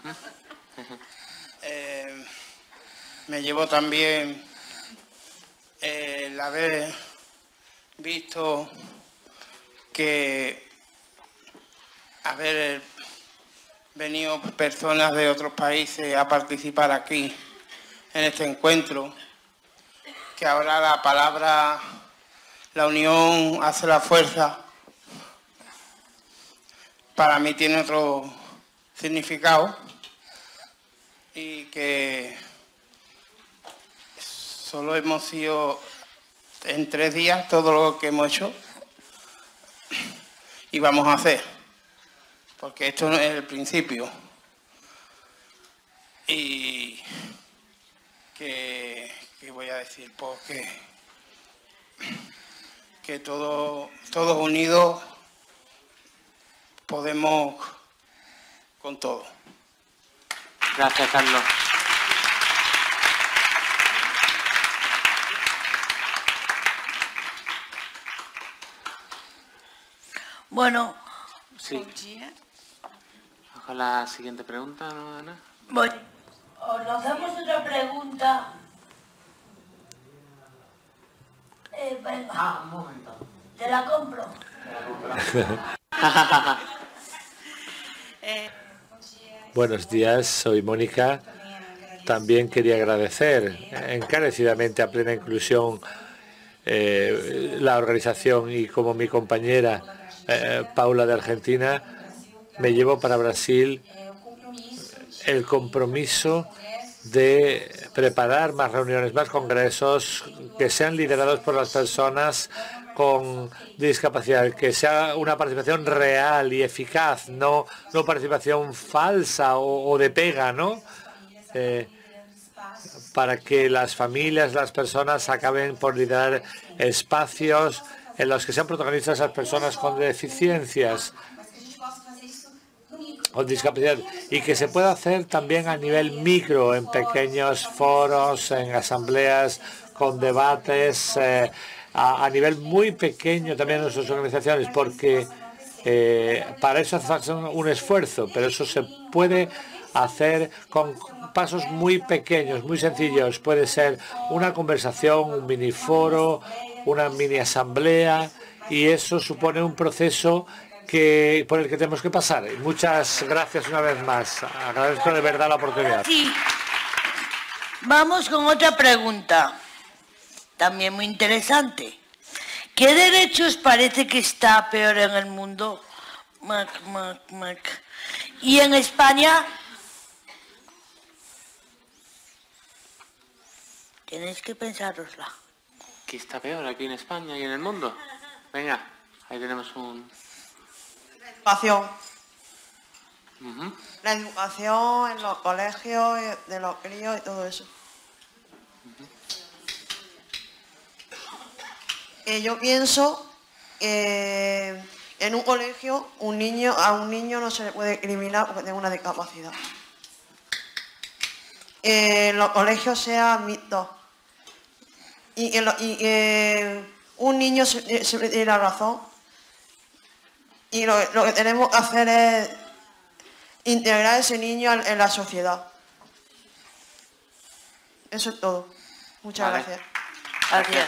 Me llevo también el haber visto que haber venido personas de otros países a participar aquí en este encuentro, que ahora la palabra la unión hace la fuerza, para mí tiene otro significado, y que solo hemos sido en 3 días todo lo que hemos hecho y vamos a hacer, porque esto no es el principio. Y ¿qué voy a decir? Pues que todos unidos podemos con todo. Gracias, Carlos. Bueno. Sí. Con la siguiente pregunta, ¿no, Ana? Voy. Os lanzamos otra pregunta. Venga. Un momento. ¿Te la compro? Buenos días, soy Mónica. También quería agradecer encarecidamente a Plena Inclusión la organización, y como mi compañera Paula de Argentina, me llevo para Brasil el compromiso de preparar más reuniones, más congresos que sean liderados por las personas con discapacidad, que sea una participación real y eficaz, no participación falsa o de pega, ¿no? Para que las familias, las personas acaben por liderar espacios en los que sean protagonistas las personas con deficiencias, con discapacidad, y que se pueda hacer también a nivel micro, en pequeños foros, en asambleas, con debates, a nivel muy pequeño también en nuestras organizaciones, porque para eso hace falta un esfuerzo, pero eso se puede hacer con pasos muy pequeños, muy sencillos. Puede ser una conversación, un mini foro, una mini asamblea, y eso supone un proceso por el que tenemos que pasar. Muchas gracias una vez más. Agradezco de verdad la oportunidad. Sí. Vamos con otra pregunta, también muy interesante. ¿Qué derechos parece que está peor en el mundo? ¿Y en España? Tenéis que pensárosla. ¿Qué está peor aquí en España y en el mundo? Venga, ahí tenemos un... Educación. La educación en los colegios, de los críos y todo eso. Yo pienso que en un colegio a un niño no se le puede discriminar porque tiene una discapacidad. En los colegios sean mixtos. Y que un niño siempre tiene la razón. Y lo que tenemos que hacer es integrar a ese niño en la sociedad. Eso es todo. Muchas gracias. Gracias.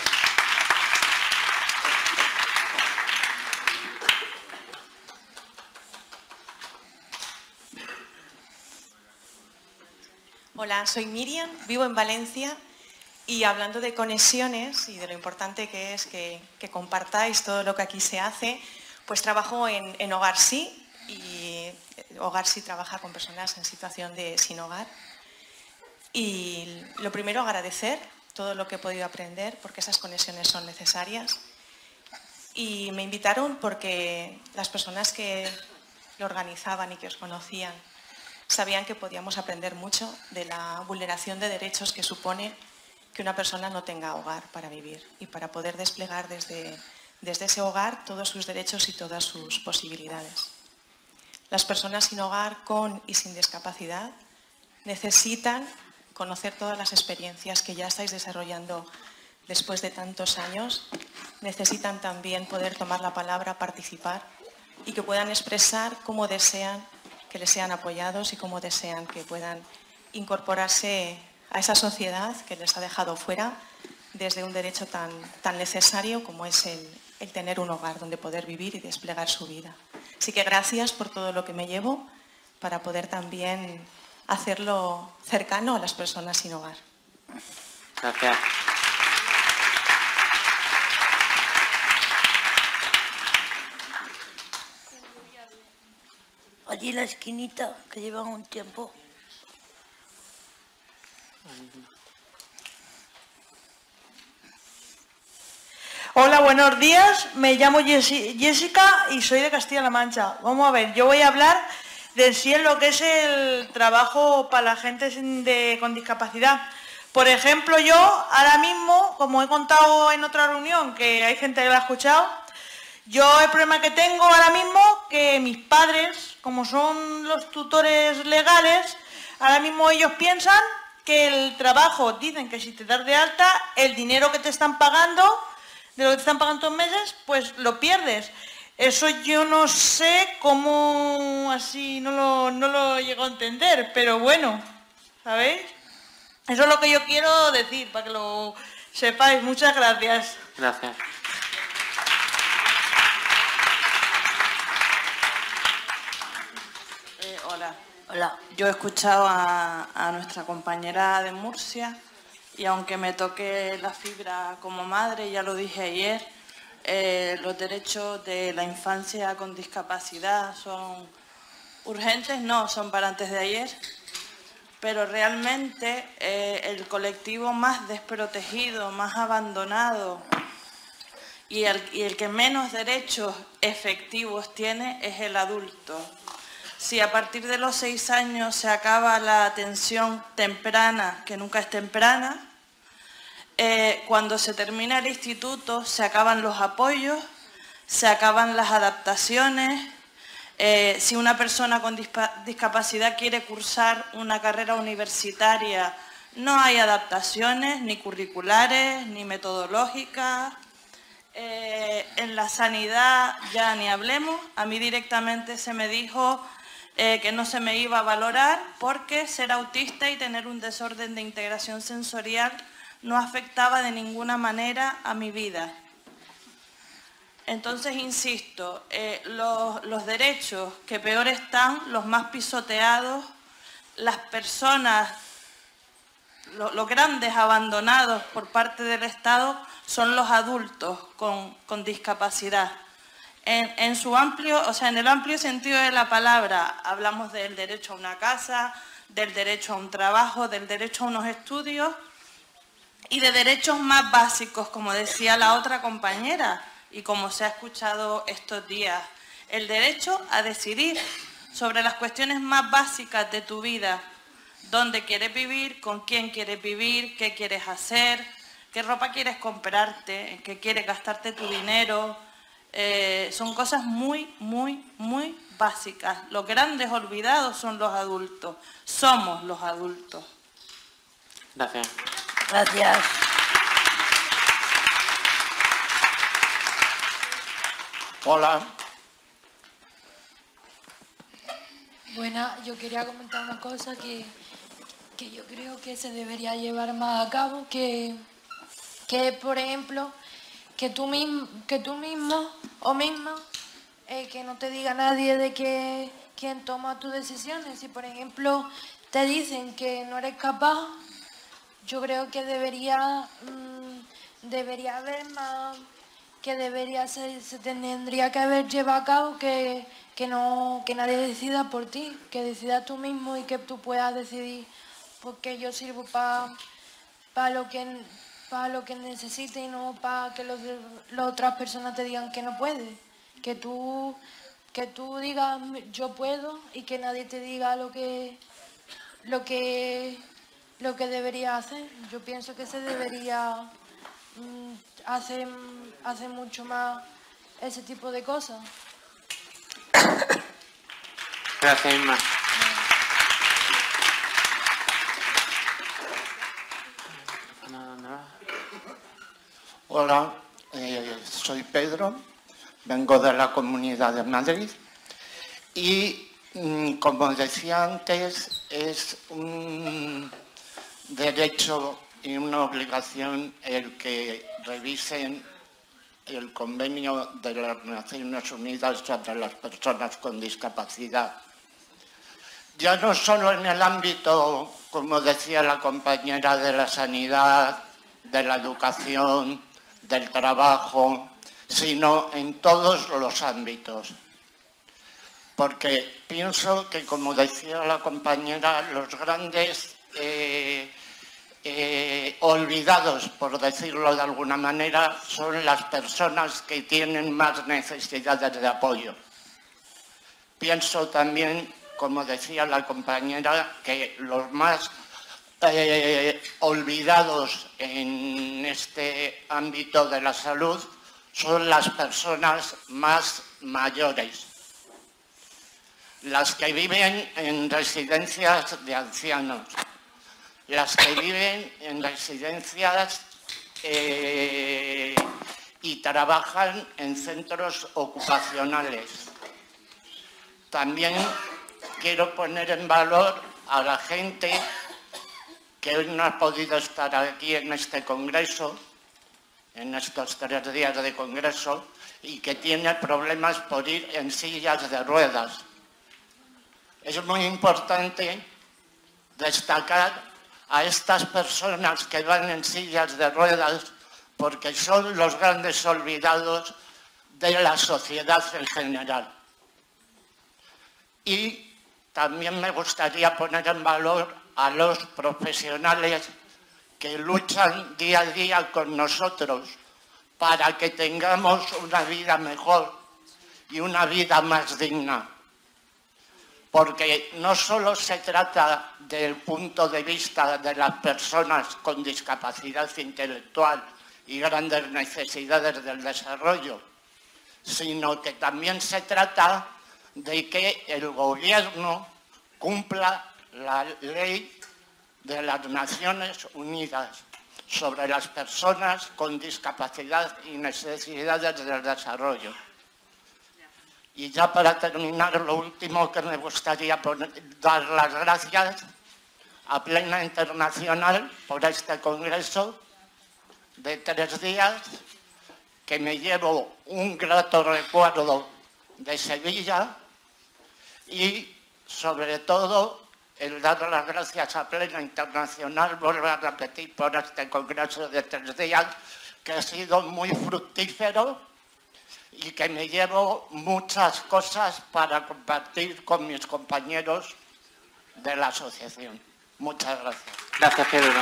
Hola, soy Miriam, vivo en Valencia, y hablando de conexiones y de lo importante que es que compartáis todo lo que aquí se hace, pues trabajo en Hogar Sí, y Hogar Sí trabaja con personas en situación de sin hogar. Y lo primero, agradecer todo lo que he podido aprender, porque esas conexiones son necesarias. Y me invitaron porque las personas que lo organizaban y que os conocían sabían que podíamos aprender mucho de la vulneración de derechos que supone que una persona no tenga hogar para vivir y para poder desplegar desde ese hogar todos sus derechos y todas sus posibilidades. Las personas sin hogar, con y sin discapacidad, necesitan conocer todas las experiencias que ya estáis desarrollando después de tantos años, necesitan también poder tomar la palabra, participar y que puedan expresar cómo desean que les sean apoyados y cómo desean que puedan incorporarse a esa sociedad que les ha dejado fuera desde un derecho tan necesario como es el tener un hogar donde poder vivir y desplegar su vida. Así que gracias por todo lo que me llevo para poder también hacerlo cercano a las personas sin hogar. Gracias. Allí en la esquinita, que llevan un tiempo. Hola, buenos días. Me llamo Jessica y soy de Castilla-La Mancha. Vamos a ver, yo voy a hablar de sí en lo que es el trabajo para la gente con discapacidad. Por ejemplo, yo ahora mismo, como he contado en otra reunión, que hay gente que lo ha escuchado, yo el problema que tengo ahora mismo, que mis padres, como son los tutores legales, ahora mismo ellos piensan que el trabajo, dicen que si te das de alta, el dinero que te están pagando, de lo que te están pagando todos los meses, pues lo pierdes. Eso yo no sé cómo así, no lo llego a entender, pero bueno, ¿sabéis? Eso es lo que yo quiero decir, para que lo sepáis. Muchas gracias. Gracias. Hola. Hola. Yo he escuchado a nuestra compañera de Murcia y aunque me toque la fibra como madre, ya lo dije ayer, los derechos de la infancia con discapacidad son urgentes, no, son para antes de ayer, pero realmente el colectivo más desprotegido, más abandonado y el que menos derechos efectivos tiene es el adulto. Si a partir de los 6 años se acaba la atención temprana, que nunca es temprana, cuando se termina el instituto se acaban los apoyos, se acaban las adaptaciones. Si una persona con discapacidad quiere cursar una carrera universitaria, no hay adaptaciones, ni curriculares, ni metodológicas. En la sanidad ya ni hablemos. A mí directamente se me dijo que no se me iba a valorar porque ser autista y tener un desorden de integración sensorial no afectaba de ninguna manera a mi vida. Entonces, insisto, los derechos que peor están, los más pisoteados, las personas, los grandes abandonados por parte del Estado son los adultos con discapacidad. En su amplio, o sea, en el amplio sentido de la palabra, hablamos del derecho a una casa, del derecho a un trabajo, del derecho a unos estudios y de derechos más básicos, como decía la otra compañera y como se ha escuchado estos días, el derecho a decidir sobre las cuestiones más básicas de tu vida, dónde quieres vivir, con quién quieres vivir, qué quieres hacer, qué ropa quieres comprarte, en qué quieres gastarte tu dinero. Son cosas muy, muy, muy básicas. Los grandes olvidados son los adultos. Somos los adultos. Gracias. Gracias. Hola. Bueno, yo quería comentar una cosa que yo creo que se debería llevar más a cabo, que por ejemplo, que tú mismo o misma, que no te diga nadie de que quién toma tus decisiones. Si por ejemplo te dicen que no eres capaz, yo creo que debería haber más, que se tendría que haber llevado a cabo que nadie decida por ti, que decidas tú mismo y que tú puedas decidir, porque yo sirvo para lo que necesite y no para que las otras personas te digan que no puedes. Que tú digas yo puedo y que nadie te diga lo que debería hacer. Yo pienso que se debería hacer mucho más ese tipo de cosas. Gracias, Inma. Hola, soy Pedro, vengo de la Comunidad de Madrid y, como decía antes, es un derecho y una obligación el que revisen el convenio de las Naciones Unidas sobre las personas con discapacidad. Ya no solo en el ámbito, como decía la compañera, de la sanidad, de la educación, del trabajo, sino en todos los ámbitos. Porque pienso que, como decía la compañera, los grandes olvidados, por decirlo de alguna manera, son las personas que tienen más necesidades de apoyo. Pienso también, como decía la compañera, que los más olvidados en este ámbito de la salud son las personas más mayores, las que viven en residencias de ancianos, las que viven en residencias y trabajan en centros ocupacionales. También quiero poner en valor a la gente que hoy no ha podido estar aquí en este congreso, en estos 3 días de congreso, y que tiene problemas por ir en sillas de ruedas. Es muy importante destacar a estas personas que van en sillas de ruedas porque son los grandes olvidados de la sociedad en general. Y también me gustaría poner en valor a los profesionales que luchan día a día con nosotros para que tengamos una vida mejor y una vida más digna. Porque no solo se trata del punto de vista de las personas con discapacidad intelectual y grandes necesidades del desarrollo, sino que también se trata de que el gobierno cumpla la ley de las Naciones Unidas sobre las personas con discapacidad y necesidades del desarrollo. Y ya para terminar, lo último que me gustaría dar las gracias a Plena Internacional por este congreso de 3 días, que me llevo un grato recuerdo de Sevilla, y sobre todo el dar las gracias a Plena Internacional, vuelvo a repetir, por este congreso de 3 días, que ha sido muy fructífero y que me llevo muchas cosas para compartir con mis compañeros de la asociación. Muchas gracias. Gracias, Pedro.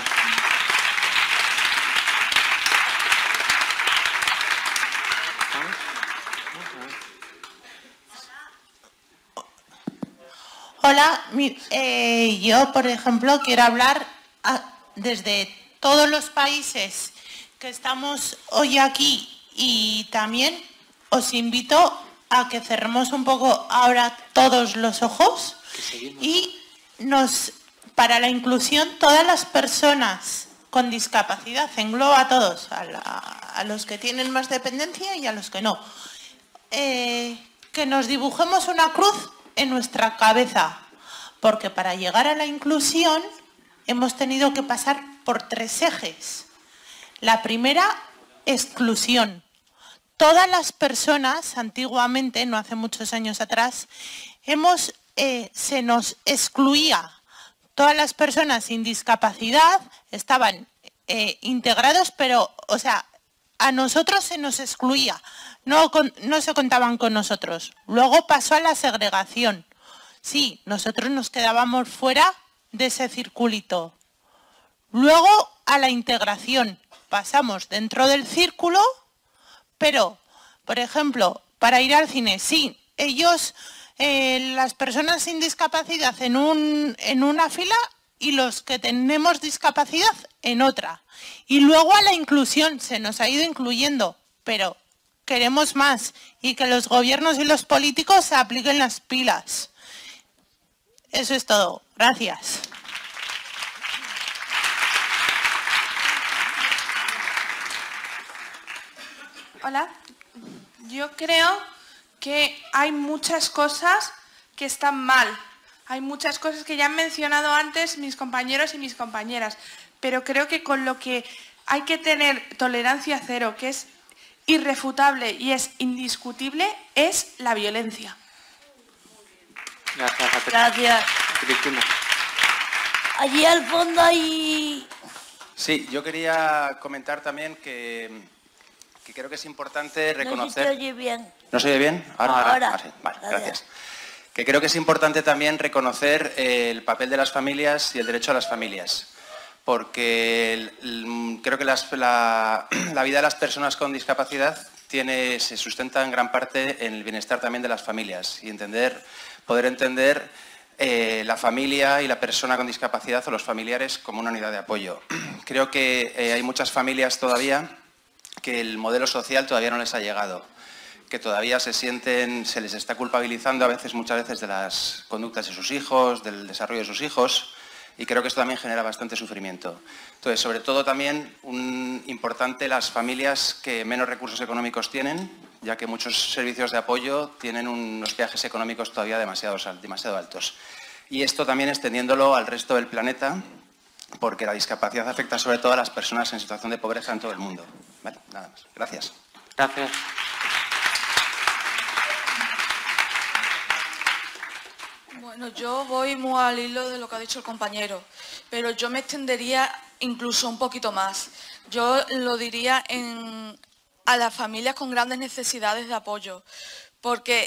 Hola, yo, por ejemplo, quiero hablar desde todos los países que estamos hoy aquí, y también os invito a que cerremos un poco ahora todos los ojos y para la inclusión, todas las personas con discapacidad, engloba a todos, a los que tienen más dependencia y a los que no, que nos dibujemos una cruz en nuestra cabeza, porque para llegar a la inclusión hemos tenido que pasar por 3 ejes. La primera, exclusión. Todas las personas, antiguamente, no hace muchos años atrás, se nos excluía. Todas las personas sin discapacidad estaban integrados, pero, o sea, a nosotros se nos excluía, no se contaban con nosotros. Luego pasó a la segregación. Sí, nosotros nos quedábamos fuera de ese circulito. Luego a la integración. Pasamos dentro del círculo, pero, por ejemplo, para ir al cine, sí, ellos, las personas sin discapacidad en una fila y los que tenemos discapacidad en otra. Y luego a la inclusión, se nos ha ido incluyendo, pero queremos más y que los gobiernos y los políticos se apliquen las pilas. Eso es todo. Gracias. Hola. Yo creo que hay muchas cosas que están mal. Hay muchas cosas que ya han mencionado antes mis compañeros y mis compañeras. Pero creo que con lo que hay que tener tolerancia cero, que es irrefutable y es indiscutible, es la violencia. Gracias. Gracias. Cristina. Allí al fondo hay... Sí, yo quería comentar también que creo que es importante reconocer... No se te oye bien. ¿No se oye bien? Ahora. Sí. Vale, gracias. Que creo que es importante también reconocer el papel de las familias y el derecho a las familias. Porque creo que la vida de las personas con discapacidad se sustenta en gran parte en el bienestar también de las familias y poder entender la familia y la persona con discapacidad o los familiares como una unidad de apoyo. Creo que hay muchas familias todavía que el modelo social todavía no les ha llegado, que todavía se les está culpabilizando muchas veces de las conductas de sus hijos, del desarrollo de sus hijos, y creo que esto también genera bastante sufrimiento. Entonces, sobre todo también importante las familias que menos recursos económicos tienen, ya que muchos servicios de apoyo tienen unos peajes económicos todavía demasiado altos. Y esto también extendiéndolo al resto del planeta, porque la discapacidad afecta sobre todo a las personas en situación de pobreza en todo el mundo. Vale, nada más. Gracias. Gracias. Bueno, yo voy muy al hilo de lo que ha dicho el compañero, pero yo me extendería incluso un poquito más. Yo lo diría a las familias con grandes necesidades de apoyo, porque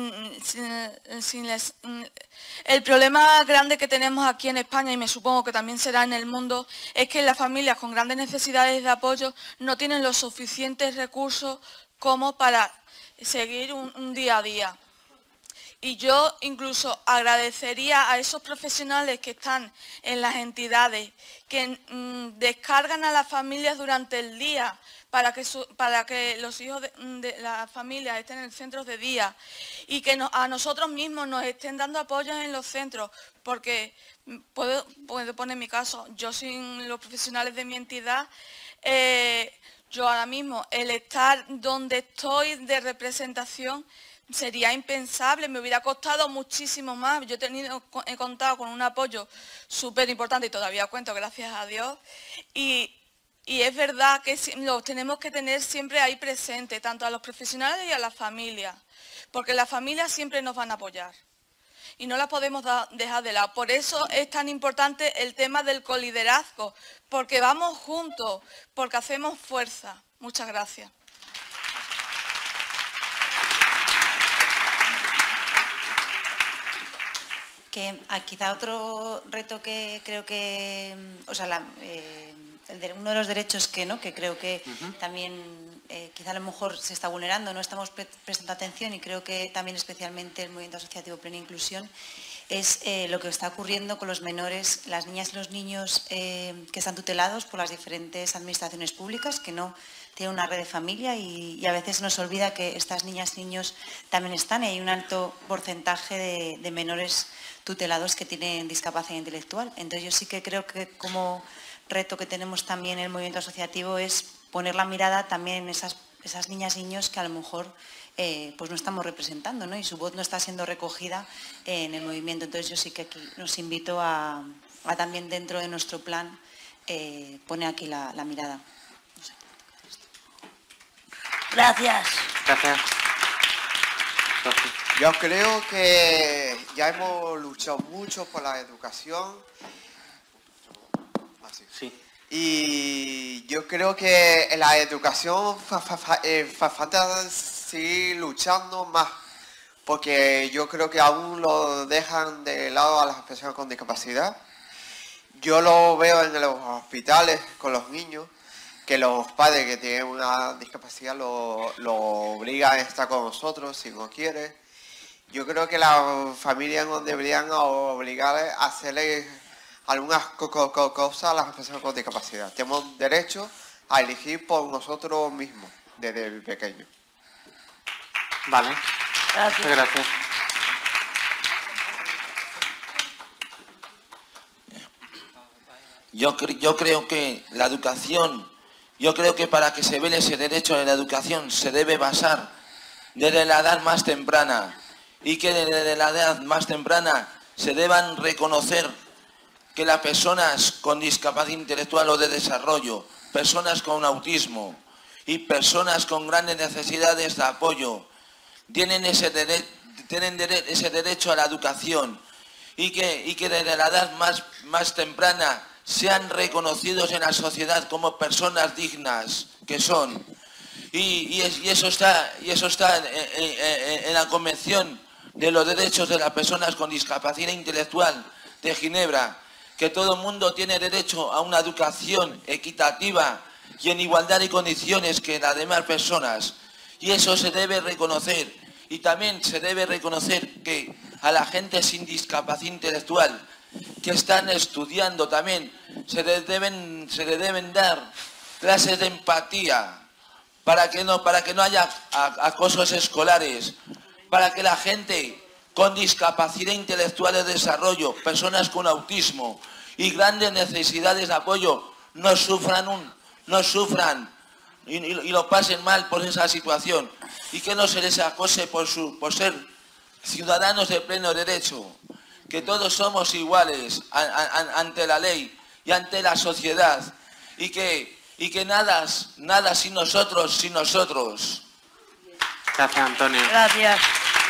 el problema grande que tenemos aquí en España, y me supongo que también será en el mundo, es que las familias con grandes necesidades de apoyo no tienen los suficientes recursos como para seguir un día a día. Y yo incluso agradecería a esos profesionales que están en las entidades, que descargan a las familias durante el día para que los hijos de las familias estén en centros de día y que a nosotros mismos nos estén dando apoyos en los centros, porque puedo poner mi caso, yo sin los profesionales de mi entidad, yo ahora mismo el estar donde estoy de representación sería impensable, me hubiera costado muchísimo más. Yo he contado con un apoyo súper importante y todavía cuento, gracias a Dios. Y es verdad que lo tenemos que tener siempre ahí presente, tanto a los profesionales y a las familias, porque las familias siempre nos van a apoyar y no las podemos dejar de lado. Por eso es tan importante el tema del coliderazgo, porque vamos juntos, porque hacemos fuerza. Muchas gracias. Que quizá otro reto que creo que, uno de los derechos que creo que también quizá a lo mejor se está vulnerando, no estamos prestando atención, y creo que también especialmente el movimiento asociativo Plena Inclusión, es lo que está ocurriendo con los menores, las niñas y los niños que están tutelados por las diferentes administraciones públicas, que no tienen una red de familia, y a veces nos olvida que estas niñas y niños también están, y hay un alto porcentaje de menores tutelados que tienen discapacidad intelectual. Entonces yo sí que creo que como reto que tenemos también en el movimiento asociativo es poner la mirada también en esas niñas y niños que a lo mejor pues no estamos representando, ¿no? Y su voz no está siendo recogida en el movimiento. Entonces yo sí que aquí nos invito a también dentro de nuestro plan poner aquí la mirada. No sé. Gracias. Gracias. Yo creo que ya hemos luchado mucho por la educación. Sí. Y yo creo que en la educación falta seguir luchando más, porque yo creo que aún lo dejan de lado a las personas con discapacidad. Yo lo veo en los hospitales con los niños, que los padres que tienen una discapacidad lo obligan a estar con nosotros si no quiere. Yo creo que las familias no deberían obligar a hacerle algunas cosas a las personas con discapacidad. Tenemos derecho a elegir por nosotros mismos desde pequeño. Vale. Gracias. Gracias. Yo creo que la educación Yo creo que para que se vele ese derecho a la educación se debe basar desde la edad más temprana y que desde la edad más temprana se deban reconocer que las personas con discapacidad intelectual o de desarrollo, personas con autismo y personas con grandes necesidades de apoyo tienen ese derecho a la educación y que desde la edad más temprana sean reconocidos en la sociedad como personas dignas que son. Y eso está en la Convención de los Derechos de las Personas con Discapacidad Intelectual de Ginebra, que todo el mundo tiene derecho a una educación equitativa y en igualdad de condiciones que las demás personas. Y eso se debe reconocer. Y también se debe reconocer que a la gente sin discapacidad intelectual que están estudiando también se le deben dar clases de empatía para que no haya acosos escolares, para que la gente con discapacidad intelectual de desarrollo, personas con autismo y grandes necesidades de apoyo no sufran y lo pasen mal por esa situación y que no se les acose por ser ciudadanos de pleno derecho, que todos somos iguales ante la ley y ante la sociedad y que nada sin nosotros. Gracias, Antonio. Gracias.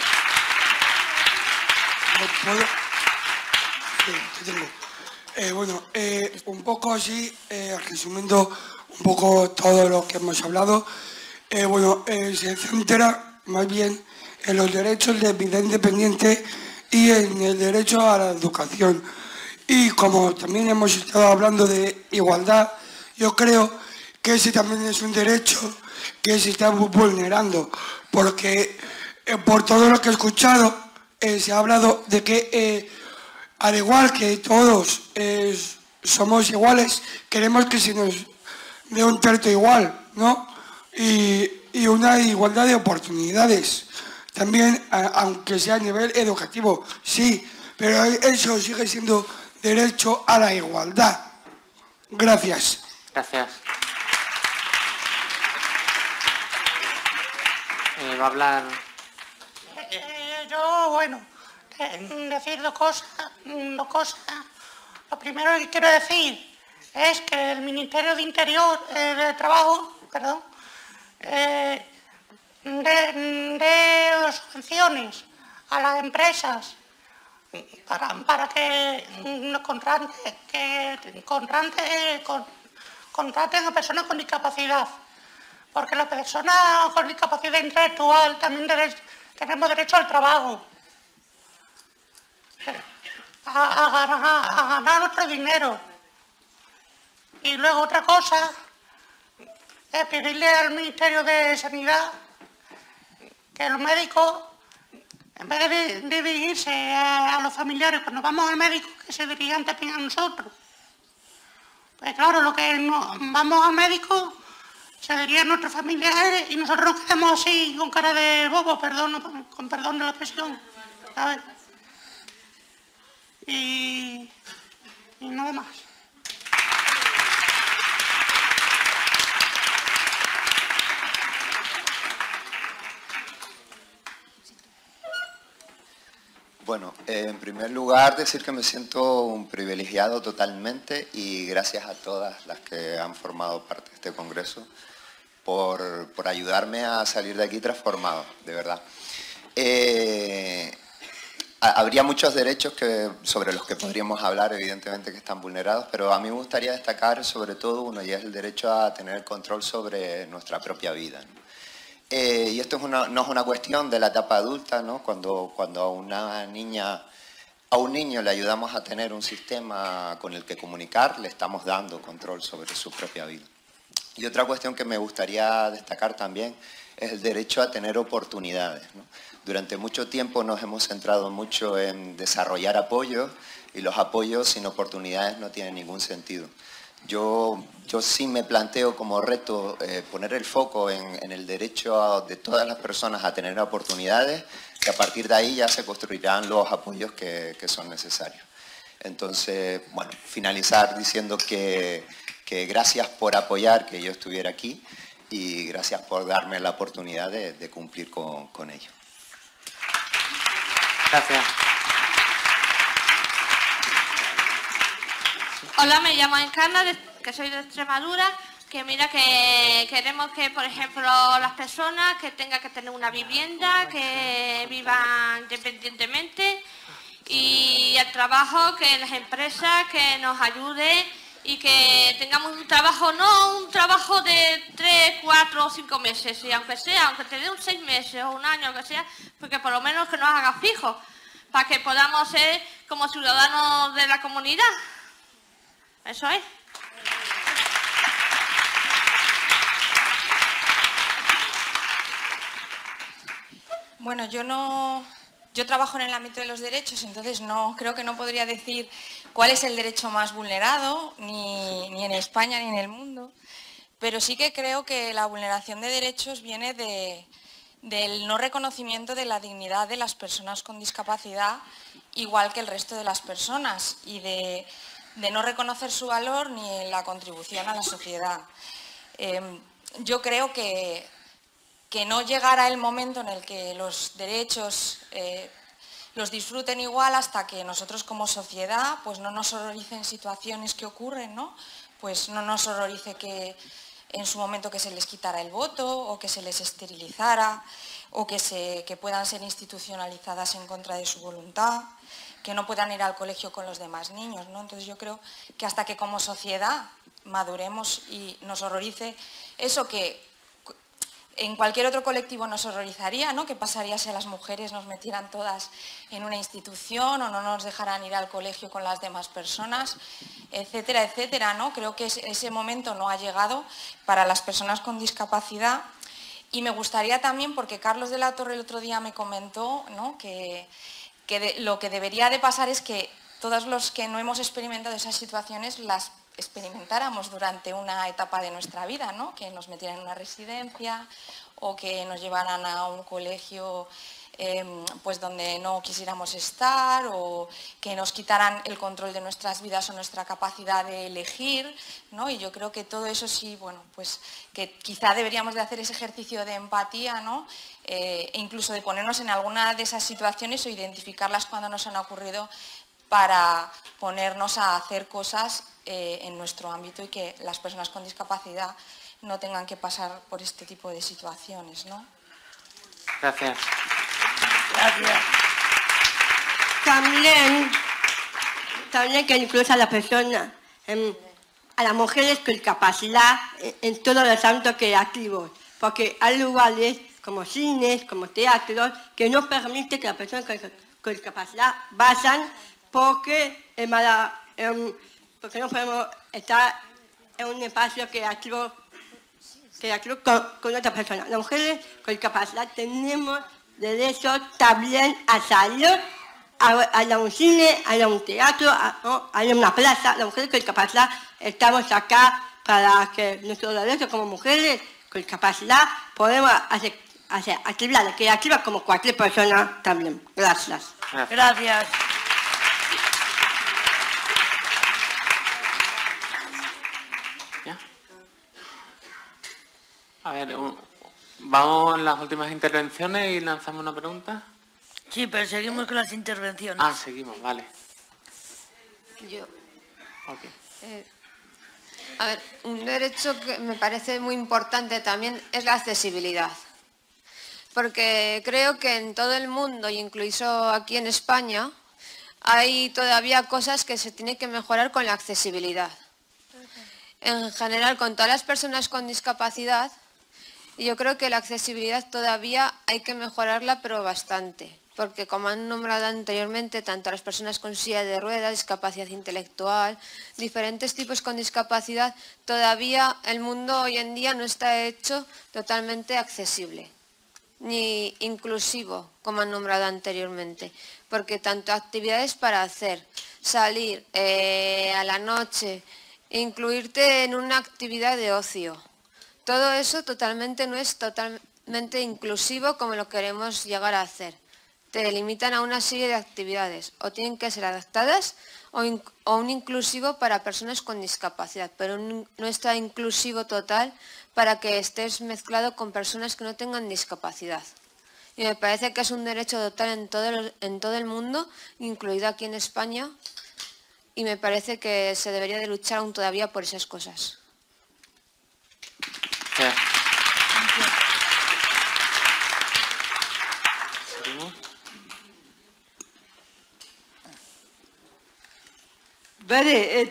¿Puedo? Sí, tengo. Un poco así, resumiendo un poco todo lo que hemos hablado, se centra más bien en los derechos de vida independiente y en el derecho a la educación. Y como también hemos estado hablando de igualdad, yo creo que ese también es un derecho que se está vulnerando, porque por todo lo que he escuchado se ha hablado de que al igual que todos somos iguales, queremos que se nos dé un trato igual, ¿no? Y una igualdad de oportunidades. También, aunque sea a nivel educativo, sí, pero eso sigue siendo derecho a la igualdad. Gracias. Gracias. Va a hablar... decir dos cosas. Lo primero que quiero decir es que el Ministerio de Interior, de Trabajo, de subvenciones a las empresas para que contraten a personas con discapacidad, porque las personas con discapacidad intelectual también tenemos derecho al trabajo, a ganar nuestro dinero. Y luego otra cosa es pedirle al Ministerio de Sanidad que los médicos, en vez de dirigirse a los familiares cuando vamos al médico, que se dirijan también a nosotros. Pues claro, lo que vamos al médico se dirigen a nuestros familiares y nosotros nos quedamos así con cara de bobo, con perdón de la expresión, ¿sabes? Y nada más. Bueno, en primer lugar decir que me siento un privilegiado totalmente y gracias a todas las que han formado parte de este congreso por ayudarme a salir de aquí transformado, de verdad. Habría muchos derechos sobre los que podríamos hablar, evidentemente que están vulnerados, pero a mí me gustaría destacar sobre todo uno, y es el derecho a tener el control sobre nuestra propia vida, ¿no? Y esto no es una cuestión de la etapa adulta, ¿no? Cuando a una niña, a un niño le ayudamos a tener un sistema con el que comunicar, le estamos dando control sobre su propia vida. Y otra cuestión que me gustaría destacar también es el derecho a tener oportunidades, ¿no? Durante mucho tiempo nos hemos centrado mucho en desarrollar apoyos y los apoyos sin oportunidades no tienen ningún sentido. Yo sí me planteo como reto poner el foco en el derecho de todas las personas a tener oportunidades, que a partir de ahí ya se construirán los apoyos que son necesarios. Entonces, bueno, finalizar diciendo que que gracias por apoyar que yo estuviera aquí y gracias por darme la oportunidad de cumplir con ello. Gracias. Hola, me llamo Encarna, que soy de Extremadura, que mira que queremos que, por ejemplo, las personas que tengan que tener una vivienda, que vivan independientemente, y el trabajo, que las empresas que nos ayuden y que tengamos un trabajo, no un trabajo de 3, 4 o 5 meses, y aunque te dé un 6 meses o un año, que sea, porque por lo menos que nos haga fijo, para que podamos ser como ciudadanos de la comunidad. Eso es. Bueno, yo trabajo en el ámbito de los derechos, entonces creo que no podría decir cuál es el derecho más vulnerado, ni en España ni en el mundo, pero sí que creo que la vulneración de derechos viene del no reconocimiento de la dignidad de las personas con discapacidad, igual que el resto de las personas, y de no reconocer su valor ni la contribución a la sociedad. Yo creo que no llegará el momento en el que los derechos los disfruten igual hasta que nosotros como sociedad pues no nos horroricen situaciones que ocurren, ¿no? Pues no nos horrorice que en su momento que se les quitara el voto o que se les esterilizara o que puedan ser institucionalizadas en contra de su voluntad, que no puedan ir al colegio con los demás niños, ¿no? Entonces yo creo que hasta que como sociedad maduremos y nos horrorice eso que en cualquier otro colectivo nos horrorizaría, ¿no? ¿Qué pasaría si a las mujeres nos metieran todas en una institución o no nos dejaran ir al colegio con las demás personas, etcétera, etcétera, ¿no? Creo que ese momento no ha llegado para las personas con discapacidad. Y me gustaría también, porque Carlos de la Torre el otro día me comentó, ¿no? que lo que debería de pasar es que todos los que no hemos experimentado esas situaciones las experimentáramos durante una etapa de nuestra vida, ¿no? Que nos metieran en una residencia o que nos llevaran a un colegio pues donde no quisiéramos estar, o que nos quitaran el control de nuestras vidas o nuestra capacidad de elegir, ¿no? Y yo creo que todo eso sí, bueno, pues que quizá deberíamos de hacer ese ejercicio de empatía, ¿no? E incluso de ponernos en alguna de esas situaciones o identificarlas cuando nos han ocurrido para ponernos a hacer cosas en nuestro ámbito y que las personas con discapacidad no tengan que pasar por este tipo de situaciones, ¿no? Gracias. Gracias. También que incluso a las personas, a las mujeres con discapacidad en todos los ámbitos creativos, porque hay lugares como cines, como teatros, que no permiten que las personas con discapacidad vayan porque no podemos estar en un espacio creativo con otras personas. Las mujeres con discapacidad tenemos derecho también a salir, a ir a un cine, a ir a un teatro, a ir a una plaza. Las mujeres con discapacidad estamos acá para que nuestros derechos como mujeres con discapacidad podemos hacer actividades creativas como cualquier persona también. Gracias. Gracias. A ver, vamos en las últimas intervenciones y lanzamos una pregunta. Sí, pero seguimos con las intervenciones. Ah, seguimos, vale. Yo. Okay. A ver, un derecho que me parece muy importante también es la accesibilidad. Porque creo que en todo el mundo, e incluso aquí en España, hay todavía cosas que se tienen que mejorar con la accesibilidad. En general, con todas las personas con discapacidad, yo creo que la accesibilidad todavía hay que mejorarla, pero bastante. Porque como han nombrado anteriormente, tanto las personas con silla de ruedas, discapacidad intelectual, diferentes tipos con discapacidad, todavía el mundo hoy en día no está hecho totalmente accesible, ni inclusivo, como han nombrado anteriormente. Porque tanto actividades para hacer, salir a la noche, incluirte en una actividad de ocio, todo eso totalmente no es totalmente inclusivo como lo queremos llegar a hacer. te limitan a una serie de actividades o tienen que ser adaptadas o un inclusivo para personas con discapacidad, pero no está inclusivo total para que estés mezclado con personas que no tengan discapacidad. Y me parece que es un derecho total en todo el mundo, incluido aquí en España, y me parece que se debería de luchar aún todavía por esas cosas. Vale,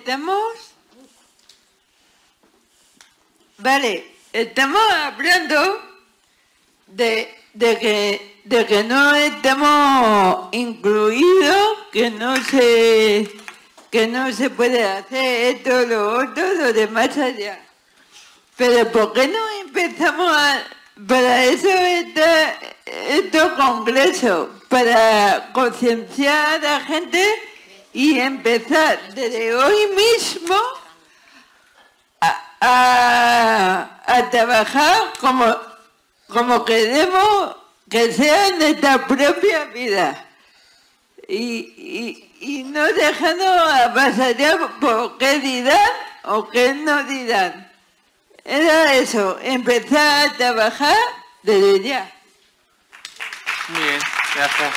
estamos hablando de que no estamos incluidos, que no se puede hacer esto, lo otro, lo de más allá. Pero ¿por qué no empezamos para eso estos congresos? Para concienciar a la gente y empezar desde hoy mismo a trabajar como queremos que sea nuestra propia vida y no dejarnos avasallar por qué dirán o qué no dirán. Era eso, empezar a trabajar desde ya. Muy bien, gracias.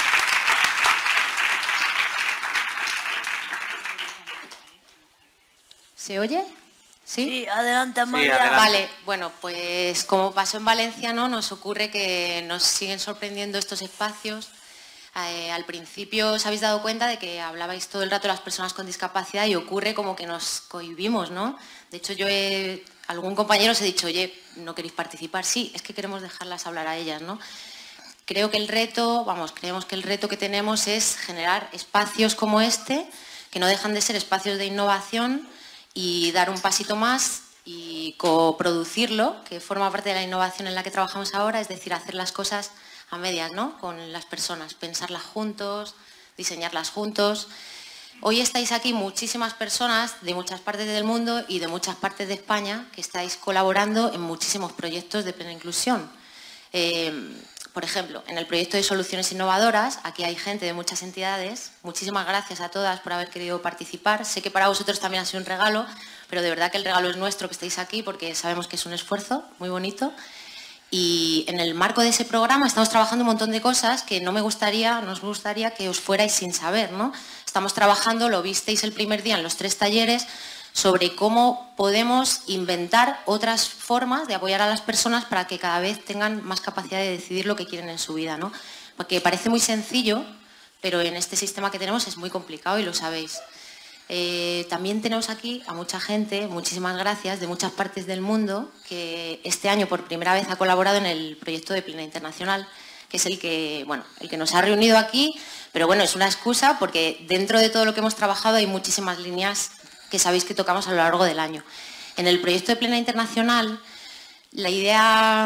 ¿Se oye? Sí, adelante, María. Sí, adelante. Vale, bueno, pues como pasó en Valencia, ¿no? Nos ocurre que nos siguen sorprendiendo estos espacios. Al principio os habéis dado cuenta de que hablabais todo el rato de las personas con discapacidad y ocurre como que nos cohibimos, ¿no? De hecho, a algún compañero os he dicho, oye, ¿no queréis participar? Sí, es que queremos dejarlas hablar a ellas, ¿no? Creemos que el reto que tenemos es generar espacios como este, que no dejan de ser espacios de innovación, y dar un pasito más y coproducirlo, que forma parte de la innovación en la que trabajamos ahora, es decir, hacer las cosas a medias, ¿no? Con las personas, pensarlas juntos, diseñarlas juntos. Hoy estáis aquí muchísimas personas de muchas partes del mundo y de muchas partes de España que estáis colaborando en muchísimos proyectos de plena inclusión. Por ejemplo, en el proyecto de soluciones innovadoras, aquí hay gente de muchas entidades. Muchísimas gracias a todas por haber querido participar. Sé que para vosotros también ha sido un regalo, pero de verdad que el regalo es nuestro que estéis aquí porque sabemos que es un esfuerzo muy bonito. Y en el marco de ese programa estamos trabajando un montón de cosas que nos gustaría que os fuerais sin saber, ¿no? Estamos trabajando, lo visteis el primer día en los 3 talleres, sobre cómo podemos inventar otras formas de apoyar a las personas para que cada vez tengan más capacidad de decidir lo que quieren en su vida, ¿no? Porque parece muy sencillo, pero en este sistema que tenemos es muy complicado y lo sabéis. También tenemos aquí a mucha gente, muchísimas gracias, de muchas partes del mundo, que este año por primera vez ha colaborado en el proyecto de Plena Internacional, que es el que nos ha reunido aquí, pero bueno, es una excusa porque dentro de todo lo que hemos trabajado hay muchísimas líneas que sabéis que tocamos a lo largo del año. En el proyecto de Plena Internacional, la idea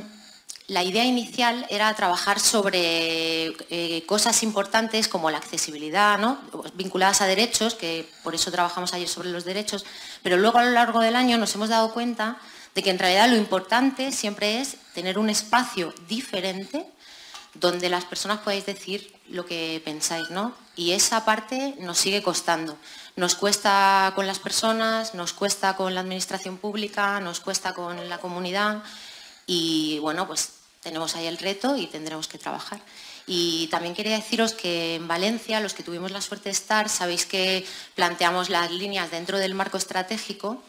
inicial era trabajar sobre cosas importantes como la accesibilidad, ¿no? Vinculadas a derechos, que por eso trabajamos ayer sobre los derechos, pero luego a lo largo del año nos hemos dado cuenta de que en realidad lo importante siempre es tener un espacio diferente donde las personas podáis decir lo que pensáis, ¿no? Y esa parte nos sigue costando. Nos cuesta con las personas, nos cuesta con la administración pública, nos cuesta con la comunidad y bueno, pues tenemos ahí el reto y tendremos que trabajar. Y también quería deciros que en Valencia, los que tuvimos la suerte de estar, sabéis que planteamos las líneas dentro del marco estratégico.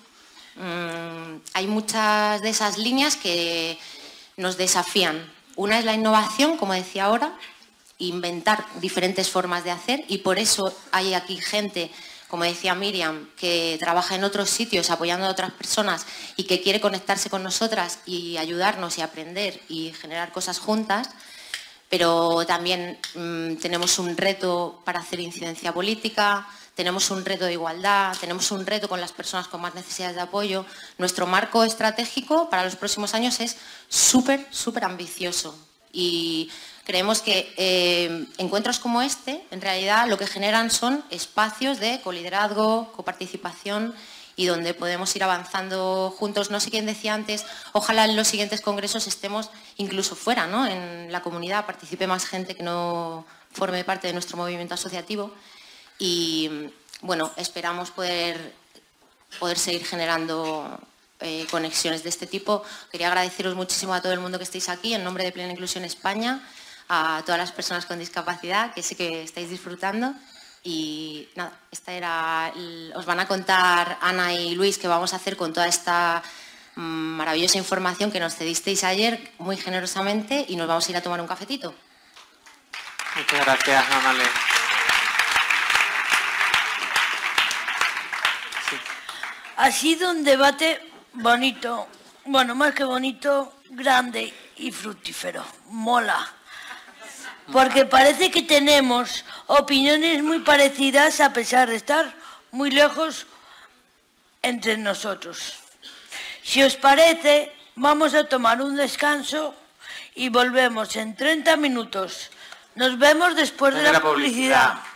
Hay muchas de esas líneas que nos desafían. Una es la innovación, como decía ahora, inventar diferentes formas de hacer y por eso hay aquí gente, como decía Miriam, que trabaja en otros sitios apoyando a otras personas y que quiere conectarse con nosotras y ayudarnos y aprender y generar cosas juntas, pero también tenemos un reto para hacer incidencia política, tenemos un reto de igualdad, tenemos un reto con las personas con más necesidades de apoyo. Nuestro marco estratégico para los próximos años es súper ambicioso y creemos que encuentros como este, en realidad, lo que generan son espacios de coliderazgo, coparticipación y donde podemos ir avanzando juntos. No sé quién decía antes, ojalá en los siguientes congresos estemos incluso fuera, ¿no? En la comunidad, participe más gente que no forme parte de nuestro movimiento asociativo y, bueno, esperamos poder seguir generando conexiones de este tipo. Quería agradeceros muchísimo a todo el mundo que estéis aquí, en nombre de Plena Inclusión España, a todas las personas con discapacidad, que sé que estáis disfrutando. Y nada, os van a contar Ana y Luis qué vamos a hacer con toda esta maravillosa información que nos cedisteis ayer muy generosamente, y nos vamos a ir a tomar un cafetito. Muchas gracias, Amale. Ha sido un debate bonito, bueno, más que bonito, grande y fructífero. Mola. Porque parece que tenemos opiniones muy parecidas a pesar de estar muy lejos entre nosotros. Si os parece, vamos a tomar un descanso y volvemos en 30 minutos. Nos vemos después de la publicidad.